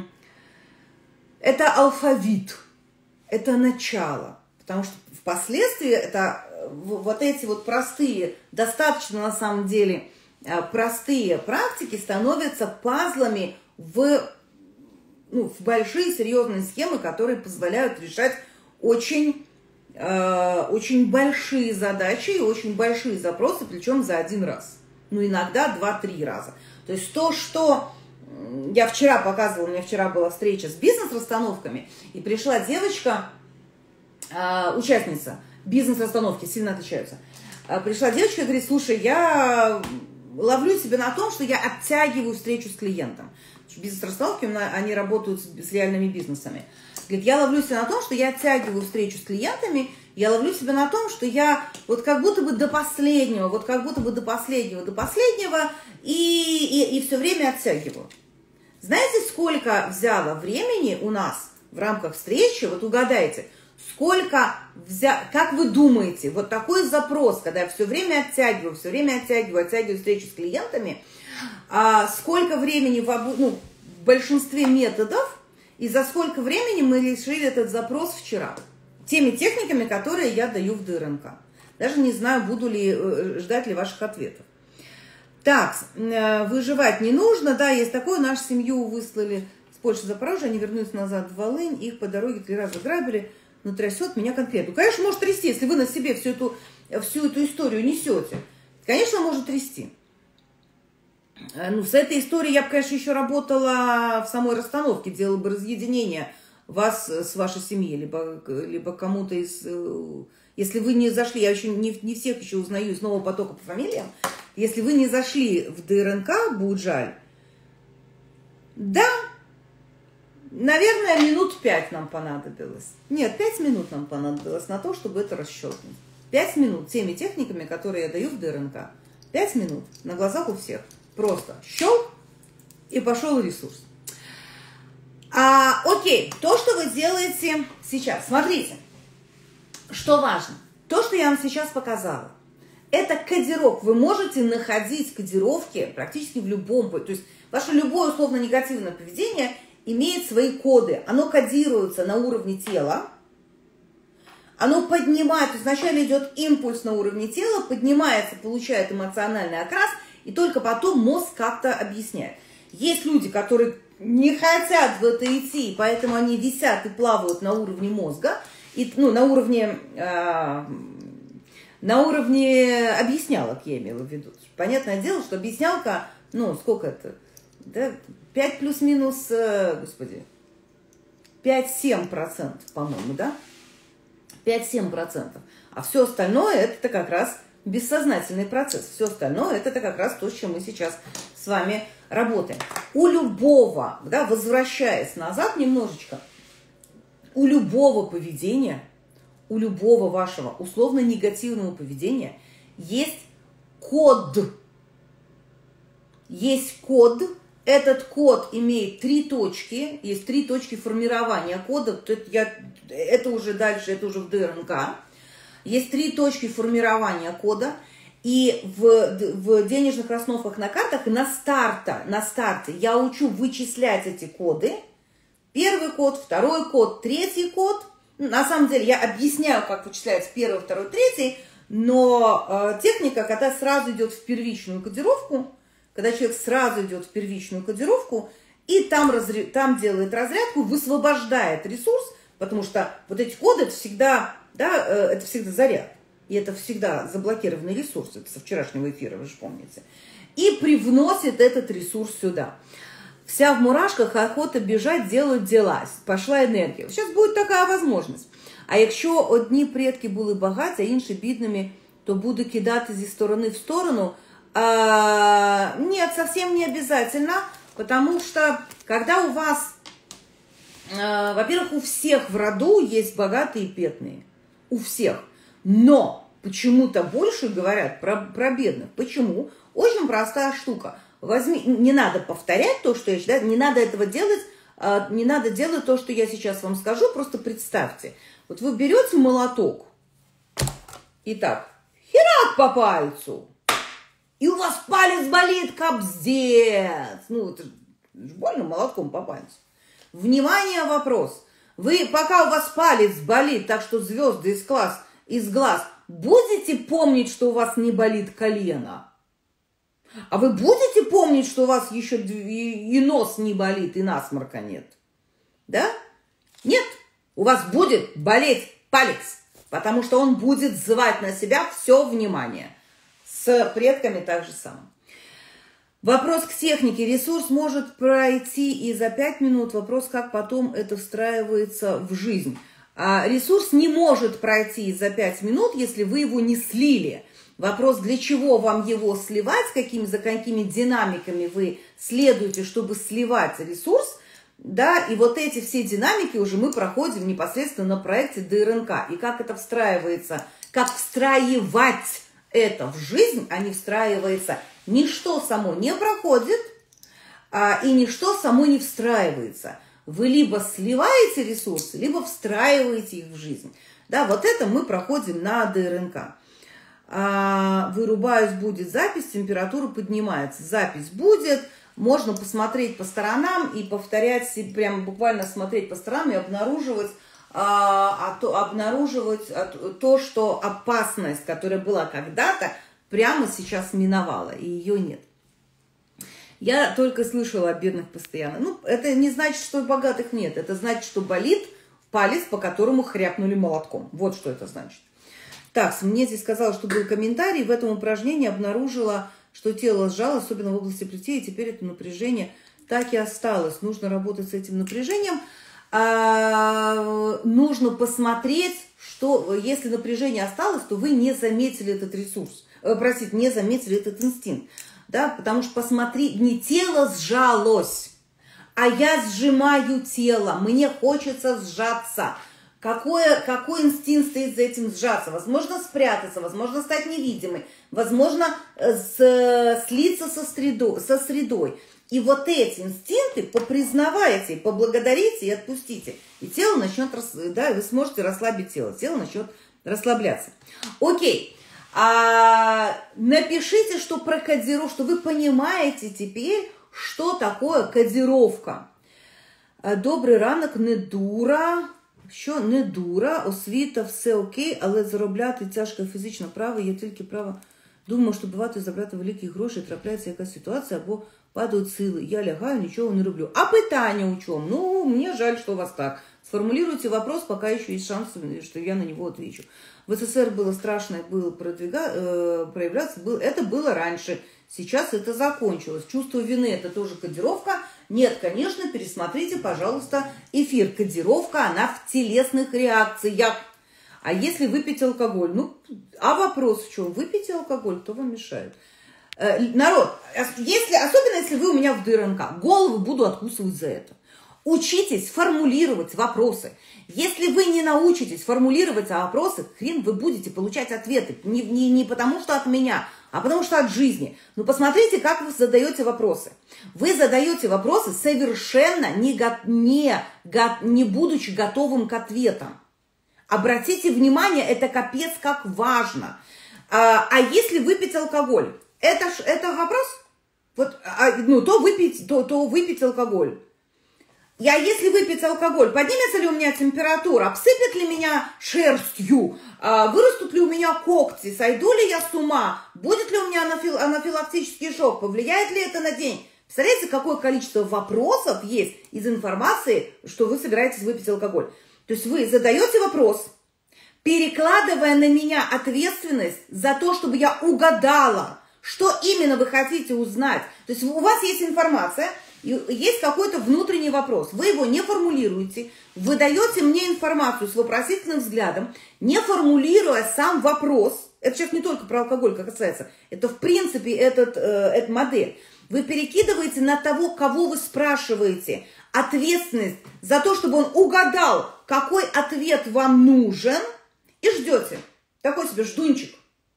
это алфавит, это начало. Потому что впоследствии это вот эти вот простые, достаточно на самом деле простые практики становятся пазлами в, ну, в большие серьезные схемы, которые позволяют решать очень, э, очень большие задачи и очень большие запросы, причем за один раз. Ну, иногда два-три раза. То есть то, что я вчера показывала, у меня вчера была встреча с бизнес-расстановками, и пришла девочка, э, участница, бизнес-расстановки сильно отличаются. Э, пришла девочка и говорит: слушай, я ловлю себя на том, что я оттягиваю встречу с клиентом. Бизнес-расстановки, они работают с, с реальными бизнесами. Говорит, я ловлю себя на том, что я оттягиваю встречу с клиентами, я ловлю себя на том, что я вот как будто бы до последнего, вот как будто бы до последнего, до последнего, и, и, и все время оттягиваю. Знаете, сколько взяло времени у нас в рамках встречи, вот угадайте, сколько взя... Как вы думаете, вот такой запрос, когда я все время оттягиваю, все время оттягиваю, оттягиваю встречу с клиентами, а сколько времени в, об... ну, в большинстве методов и за сколько времени мы решили этот запрос вчера? Теми техниками, которые я даю в ДРНК. Даже не знаю, буду ли ждать ли ваших ответов. Так, выживать не нужно, да, есть такое, нашу семью выслали с Польши, Запорожья, они вернулись назад в Волынь, их по дороге три раза грабили. Но трясет меня конкретно. Конечно, может трясти, если вы на себе всю эту, всю эту историю несете. Конечно, может трясти. Ну, с этой историей я бы, конечно, еще работала в самой расстановке, делала бы разъединение вас с вашей семьей, либо, либо кому-то из... Если вы не зашли, я еще не, не всех еще узнаю из нового потока по фамилиям, если вы не зашли в ДРНК, будет жаль. Да, наверное, минут пять нам понадобилось. Нет, пять минут нам понадобилось на то, чтобы это расщелкнуть. Пять минут теми техниками, которые я даю в ДРНК. Пять минут на глазах у всех. Просто щелк, и пошел ресурс. А, окей, то, что вы делаете сейчас. Смотрите, что важно. То, что я вам сейчас показала, это кодировка. Вы можете находить кодировки практически в любом... То есть ваше любое условно-негативное поведение имеет свои коды. Оно кодируется на уровне тела. Оно поднимает, то есть вначале идет импульс на уровне тела, поднимается, получает эмоциональный окрас, и только потом мозг как-то объясняет. Есть люди, которые не хотят в это идти, и поэтому они висят и плавают на уровне мозга, и, ну, на уровне, э, на уровне объяснялок, я имела в виду. Понятное дело, что объяснялка, ну, сколько это, да, пять плюс-минус, э, господи, пять-семь процентов, по-моему, да? пять-семь процентов. А все остальное это как раз бессознательный процесс. Все остальное это как раз то, с чем мы сейчас с вами работаем. У любого, да, возвращаясь назад немножечко, у любого поведения, у любого вашего условно-негативного поведения есть код. Есть код. Этот код имеет три точки, есть три точки формирования кода, это, я, это уже дальше, это уже в ДРНК. Есть три точки формирования кода, и в, в денежных расновках на картах на, старта, на старте я учу вычислять эти коды. Первый код, второй код, третий код. На самом деле я объясняю, как вычисляется первый, второй, третий, но э, техника, когда сразу идет в первичную кодировку, когда человек сразу идет в первичную кодировку и там, разря... там делает разрядку, высвобождает ресурс, потому что вот эти коды, это всегда, да, это всегда заряд. И это всегда заблокированный ресурс, это со вчерашнего эфира, вы же помните. И привносит этот ресурс сюда. Вся в мурашках, охота бежать, делать дела. Пошла энергия. Сейчас будет такая возможность. А якщо одні предки були багаті, а інші бідними, то буду кидати зі сторони в сторону. А, нет, совсем не обязательно, потому что когда у вас, а, во-первых, у всех в роду есть богатые и бедные, у всех, но почему-то больше говорят про, про бедных. Почему? Очень простая штука. Возьми, не надо повторять то, что я считаю, не надо этого делать, а, не надо делать то, что я сейчас вам скажу, просто представьте. Вот вы берете молоток, и так, херак по пальцу. И у вас палец болит, капздец. Ну, это же больно молотком по пальцу. Внимание, вопрос. Вы, пока у вас палец болит, так что звезды из глаз, из глаз, будете помнить, что у вас не болит колено? А вы будете помнить, что у вас еще и, и нос не болит, и насморка нет? Да? Нет. У вас будет болеть палец, потому что он будет звать на себя все внимание. С предками так же самое. Вопрос к технике. Ресурс может пройти и за пять минут. Вопрос, как потом это встраивается в жизнь. А ресурс не может пройти за пять минут, если вы его не слили. Вопрос, для чего вам его сливать, какими, за какими динамиками вы следуете, чтобы сливать ресурс. Да, и вот эти все динамики уже мы проходим непосредственно на проекте ДРНК. И как это встраивается, как встраивать это в жизнь, а не встраивается. Ничто само не проходит, а, и ничто само не встраивается. Вы либо сливаете ресурсы, либо встраиваете их в жизнь. Да, вот это мы проходим на ДРНК. А, вырубаюсь, будет запись, температура поднимается. Запись будет, можно посмотреть по сторонам и повторять, прям буквально смотреть по сторонам и обнаруживать, А, а то, обнаруживать а, то, что опасность, которая была когда-то, прямо сейчас миновала, и ее нет. Я только слышала о бедных постоянно. Ну, это не значит, что богатых нет. Это значит, что болит палец, по которому хряпнули молотком. Вот что это значит. Так, мне здесь сказала, что был комментарий. В этом упражнении обнаружила, что тело сжало, особенно в области плечей, и теперь это напряжение так и осталось. Нужно работать с этим напряжением. А, нужно посмотреть, что если напряжение осталось, то вы не заметили этот ресурс, э, простите, не заметили этот инстинкт, да, потому что посмотри, не тело сжалось, а я сжимаю тело, мне хочется сжаться. Какое, какой инстинкт стоит за этим сжаться? Возможно, спрятаться, возможно, стать невидимой, возможно, с, слиться со средой, со средой. И вот эти инстинкты попризнавайте, поблагодарите и отпустите. И тело начнет, да, вы сможете расслабить тело. Тело начнет расслабляться. Окей. А, напишите, что про кодировку, что вы понимаете теперь, что такое кодировка. Добрий ранок, не дура. Що не дура, освіта, все окей, але заробляти тяжко фізично право, є тільки право. Думаю, що бувати забрати великі гроші, трапляється якась ситуація, або падають сили. Я лягаю, нічого не роблю. А питання у чому? Ну, мне жаль, что у вас так. Сформулируйте вопрос, пока еще есть шанс, что я на него отвечу. В СССР было страшно было продвига... э, проявляться, был... это было раньше. Сейчас это закончилось. Чувство вины – это тоже кодировка. Нет, конечно, пересмотрите, пожалуйста, эфир. Кодировка, она в телесных реакциях. А если выпить алкоголь? Ну, а вопрос в чем? Выпейте алкоголь, кто вам мешает? Э, народ, если, особенно если вы у меня в ДРНК, голову буду откусывать за это. Учитесь формулировать вопросы. Если вы не научитесь формулировать вопросы, хрен вы будете получать ответы. Не, не, не потому что от меня, а потому что от жизни. Ну посмотрите, как вы задаете вопросы. Вы задаете вопросы совершенно не, не, не будучи готовым к ответам. Обратите внимание, это капец как важно. А, а если выпить алкоголь? Это, это вопрос? Вот, а, ну, то выпить, то, то выпить алкоголь. Я, если выпить алкоголь, поднимется ли у меня температура, обсыпет ли меня шерстью, вырастут ли у меня когти, сойду ли я с ума, будет ли у меня анафил, анафилактический шок, повлияет ли это на день. Представляете, какое количество вопросов есть из информации, что вы собираетесь выпить алкоголь. То есть вы задаете вопрос, перекладывая на меня ответственность за то, чтобы я угадала, что именно вы хотите узнать. То есть у вас есть информация, есть какой-то внутренний вопрос, вы его не формулируете, вы даете мне информацию с вопросительным взглядом, не формулируя сам вопрос, это сейчас не только про алкоголь как касается, это в принципе этот, э, эта модель, вы перекидываете на того, кого вы спрашиваете, ответственность за то, чтобы он угадал, какой ответ вам нужен, и ждете, такой себе ждунчик.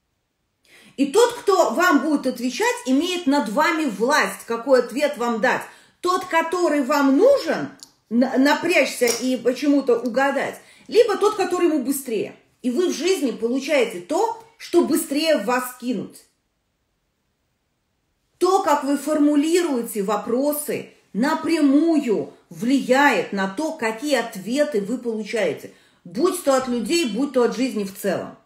И тот, кто вам будет отвечать, имеет над вами власть, какой ответ вам дать. Тот, который вам нужен, напрячься и почему-то угадать, либо тот, который ему быстрее. И вы в жизни получаете то, что быстрее в вас кинуть. То, как вы формулируете вопросы, напрямую влияет на то, какие ответы вы получаете. Будь то от людей, будь то от жизни в целом.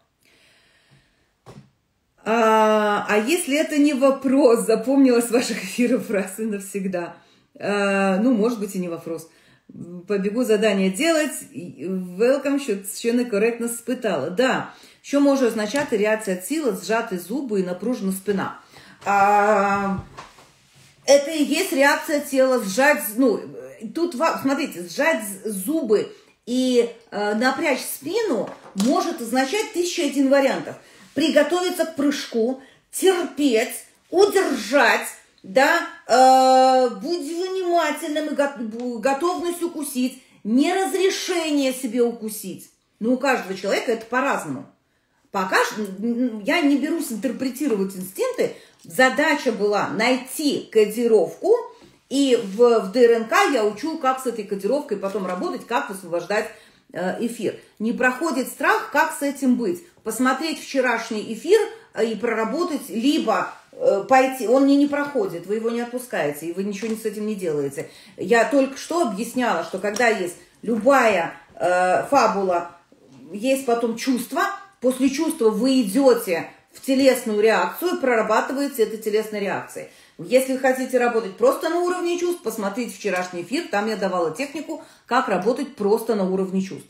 А, а если это не вопрос, запомнила с ваших эфиров раз и навсегда. А, ну, может быть, и не вопрос. Побігу задання делать. Welcome, що, що некоректно спитала. Да, що може означати реакція тіла, зжати зуби і напружена спина? А, это и есть реакция тела, сжать, ну, тут, смотрите, сжать зубы и э, напрячь спину может означать тысяча один вариантов. Приготовиться к прыжку, терпеть, удержать, да, э, будь внимательным и готовность укусить, неразрешение себе укусить. Но у каждого человека это по-разному. Пока я не берусь интерпретировать инстинкты, задача была найти кодировку, и в, в ДРНК я учу, как с этой кодировкой потом работать, как высвобождать э, эфир. Не проходит страх, как с этим быть. Посмотреть вчерашний эфир и проработать, либо э, пойти, он не, не проходит, вы его не отпускаете, и вы ничего с этим не делаете. Я только что объясняла, что когда есть любая э, фабула, есть потом чувство, после чувства вы идете в телесную реакцию, прорабатываете этой телесной реакцией. Если вы хотите работать просто на уровне чувств, посмотрите вчерашний эфир, там я давала технику, как работать просто на уровне чувств.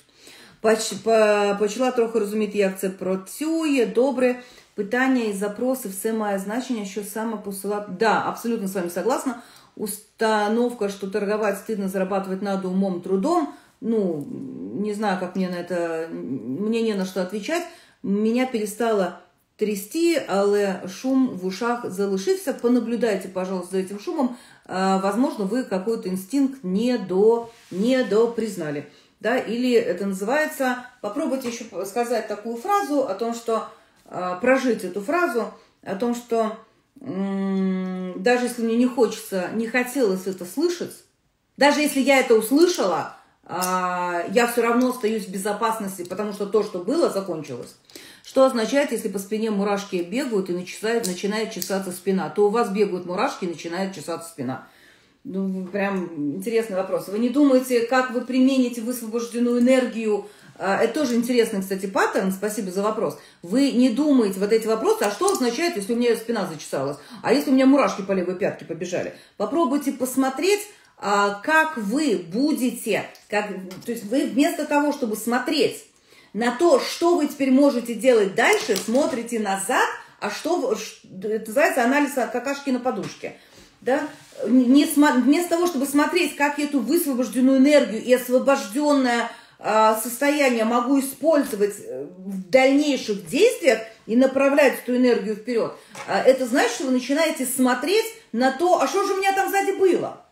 Почала трохи розуміти, як це працює, добре. Питання і запроси, все має значення, що саме посилати. Да, абсолютно с вами согласна. Установка, что торговать стыдно, зарабатывать надо умом, трудом. Ну, не знаю, как мне на это, мне не на что отвечать. Меня перестало трясти, але шум в ушах залишився. Понаблюдайте, пожалуйста, за этим шумом. Возможно, вы какой-то инстинкт не до, не до признали. Да, или это называется, попробуйте еще сказать такую фразу о том, что, прожить эту фразу, о том, что даже если мне не хочется, не хотелось это слышать, даже если я это услышала, я все равно остаюсь в безопасности, потому что то, что было, закончилось. Что означает, если по спине мурашки бегают и начинает, начинает чесаться спина? То у вас бегают мурашки и начинает чесаться спина. Ну, прям интересный вопрос. Вы не думаете, как вы примените высвобожденную энергию? Это тоже интересный, кстати, паттерн. Спасибо за вопрос. Вы не думаете вот эти вопросы, а что означает, если у меня спина зачесалась? А если у меня мурашки по левой пятке побежали? Попробуйте посмотреть, как вы будете, как, то есть вы вместо того, чтобы смотреть на то, что вы теперь можете делать дальше, смотрите назад, а что, это называется анализ какашки на подушке. Да? Не, вместо того, чтобы смотреть, как я эту высвобожденную энергию и освобожденное э, состояние могу использовать в дальнейших действиях и направлять эту энергию вперед, э, это значит, что вы начинаете смотреть на то, а что же у меня там сзади было.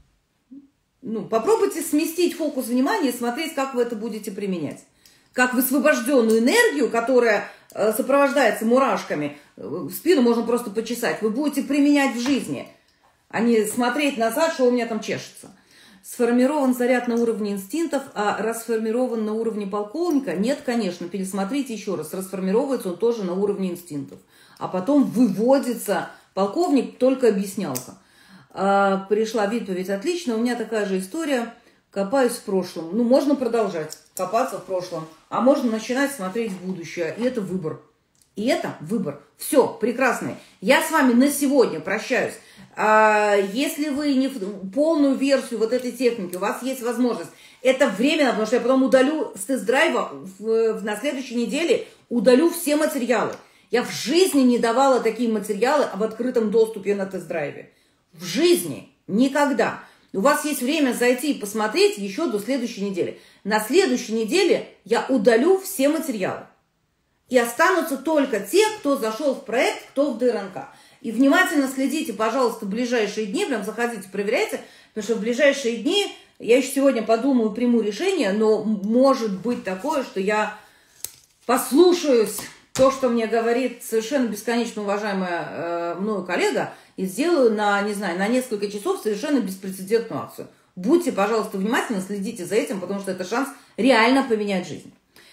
Ну, попробуйте сместить фокус внимания и смотреть, как вы это будете применять. Как высвобожденную энергию, которая э, сопровождается мурашками, в спину можно просто почесать, вы будете применять в жизни, а не смотреть назад, что у меня там чешется. Сформирован заряд на уровне инстинктов, а расформирован на уровне полковника? Нет, конечно, пересмотрите еще раз. Расформировывается он тоже на уровне инстинктов. А потом выводится, полковник только объяснялся. А, пришла відповідь, отлично, у меня такая же история, копаюсь в прошлом. Ну, можно продолжать копаться в прошлом, а можно начинать смотреть в будущее, и это выбор. И это выбор. Все, прекрасно. Я с вами на сегодня прощаюсь. А, если вы не полную версию вот этой техники, у вас есть возможность, это временно, потому что я потом удалю с тест-драйва в, в, на следующей неделе, удалю все материалы. Я в жизни не давала такие материалы в открытом доступе на тест-драйве. В жизни никогда. У вас есть время зайти и посмотреть еще до следующей недели. На следующей неделе я удалю все материалы. И останутся только те, кто зашел в проект, кто в ДРНК. И внимательно следите, пожалуйста, в ближайшие дни, прям заходите, проверяйте, потому что в ближайшие дни, я еще сегодня подумаю, приму решение, но может быть такое, что я послушаюсь то, что мне говорит совершенно бесконечно уважаемая э, мною коллега, и сделаю на, не знаю, на несколько часов совершенно беспрецедентную акцию. Будьте, пожалуйста, внимательны, следите за этим, потому что это шанс реально поменять жизнь.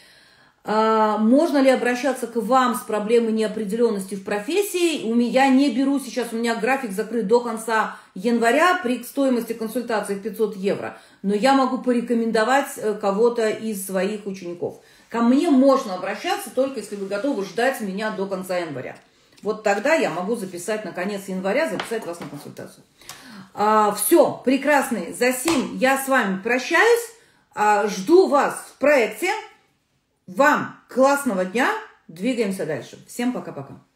А, можно ли обращаться к вам с проблемой неопределенности в профессии? У меня не беру сейчас, у меня график закрыт до конца января при стоимости консультации в пятьсот евро, но я могу порекомендовать кого-то из своих учеников. Ко мне можно обращаться только если вы готовы ждать меня до конца января. Вот тогда я могу записать на конец января, записать вас на консультацию. А, все, прекрасный. За сим я с вами прощаюсь. А, жду вас в проекте. Вам классного дня. Двигаемся дальше. Всем пока-пока.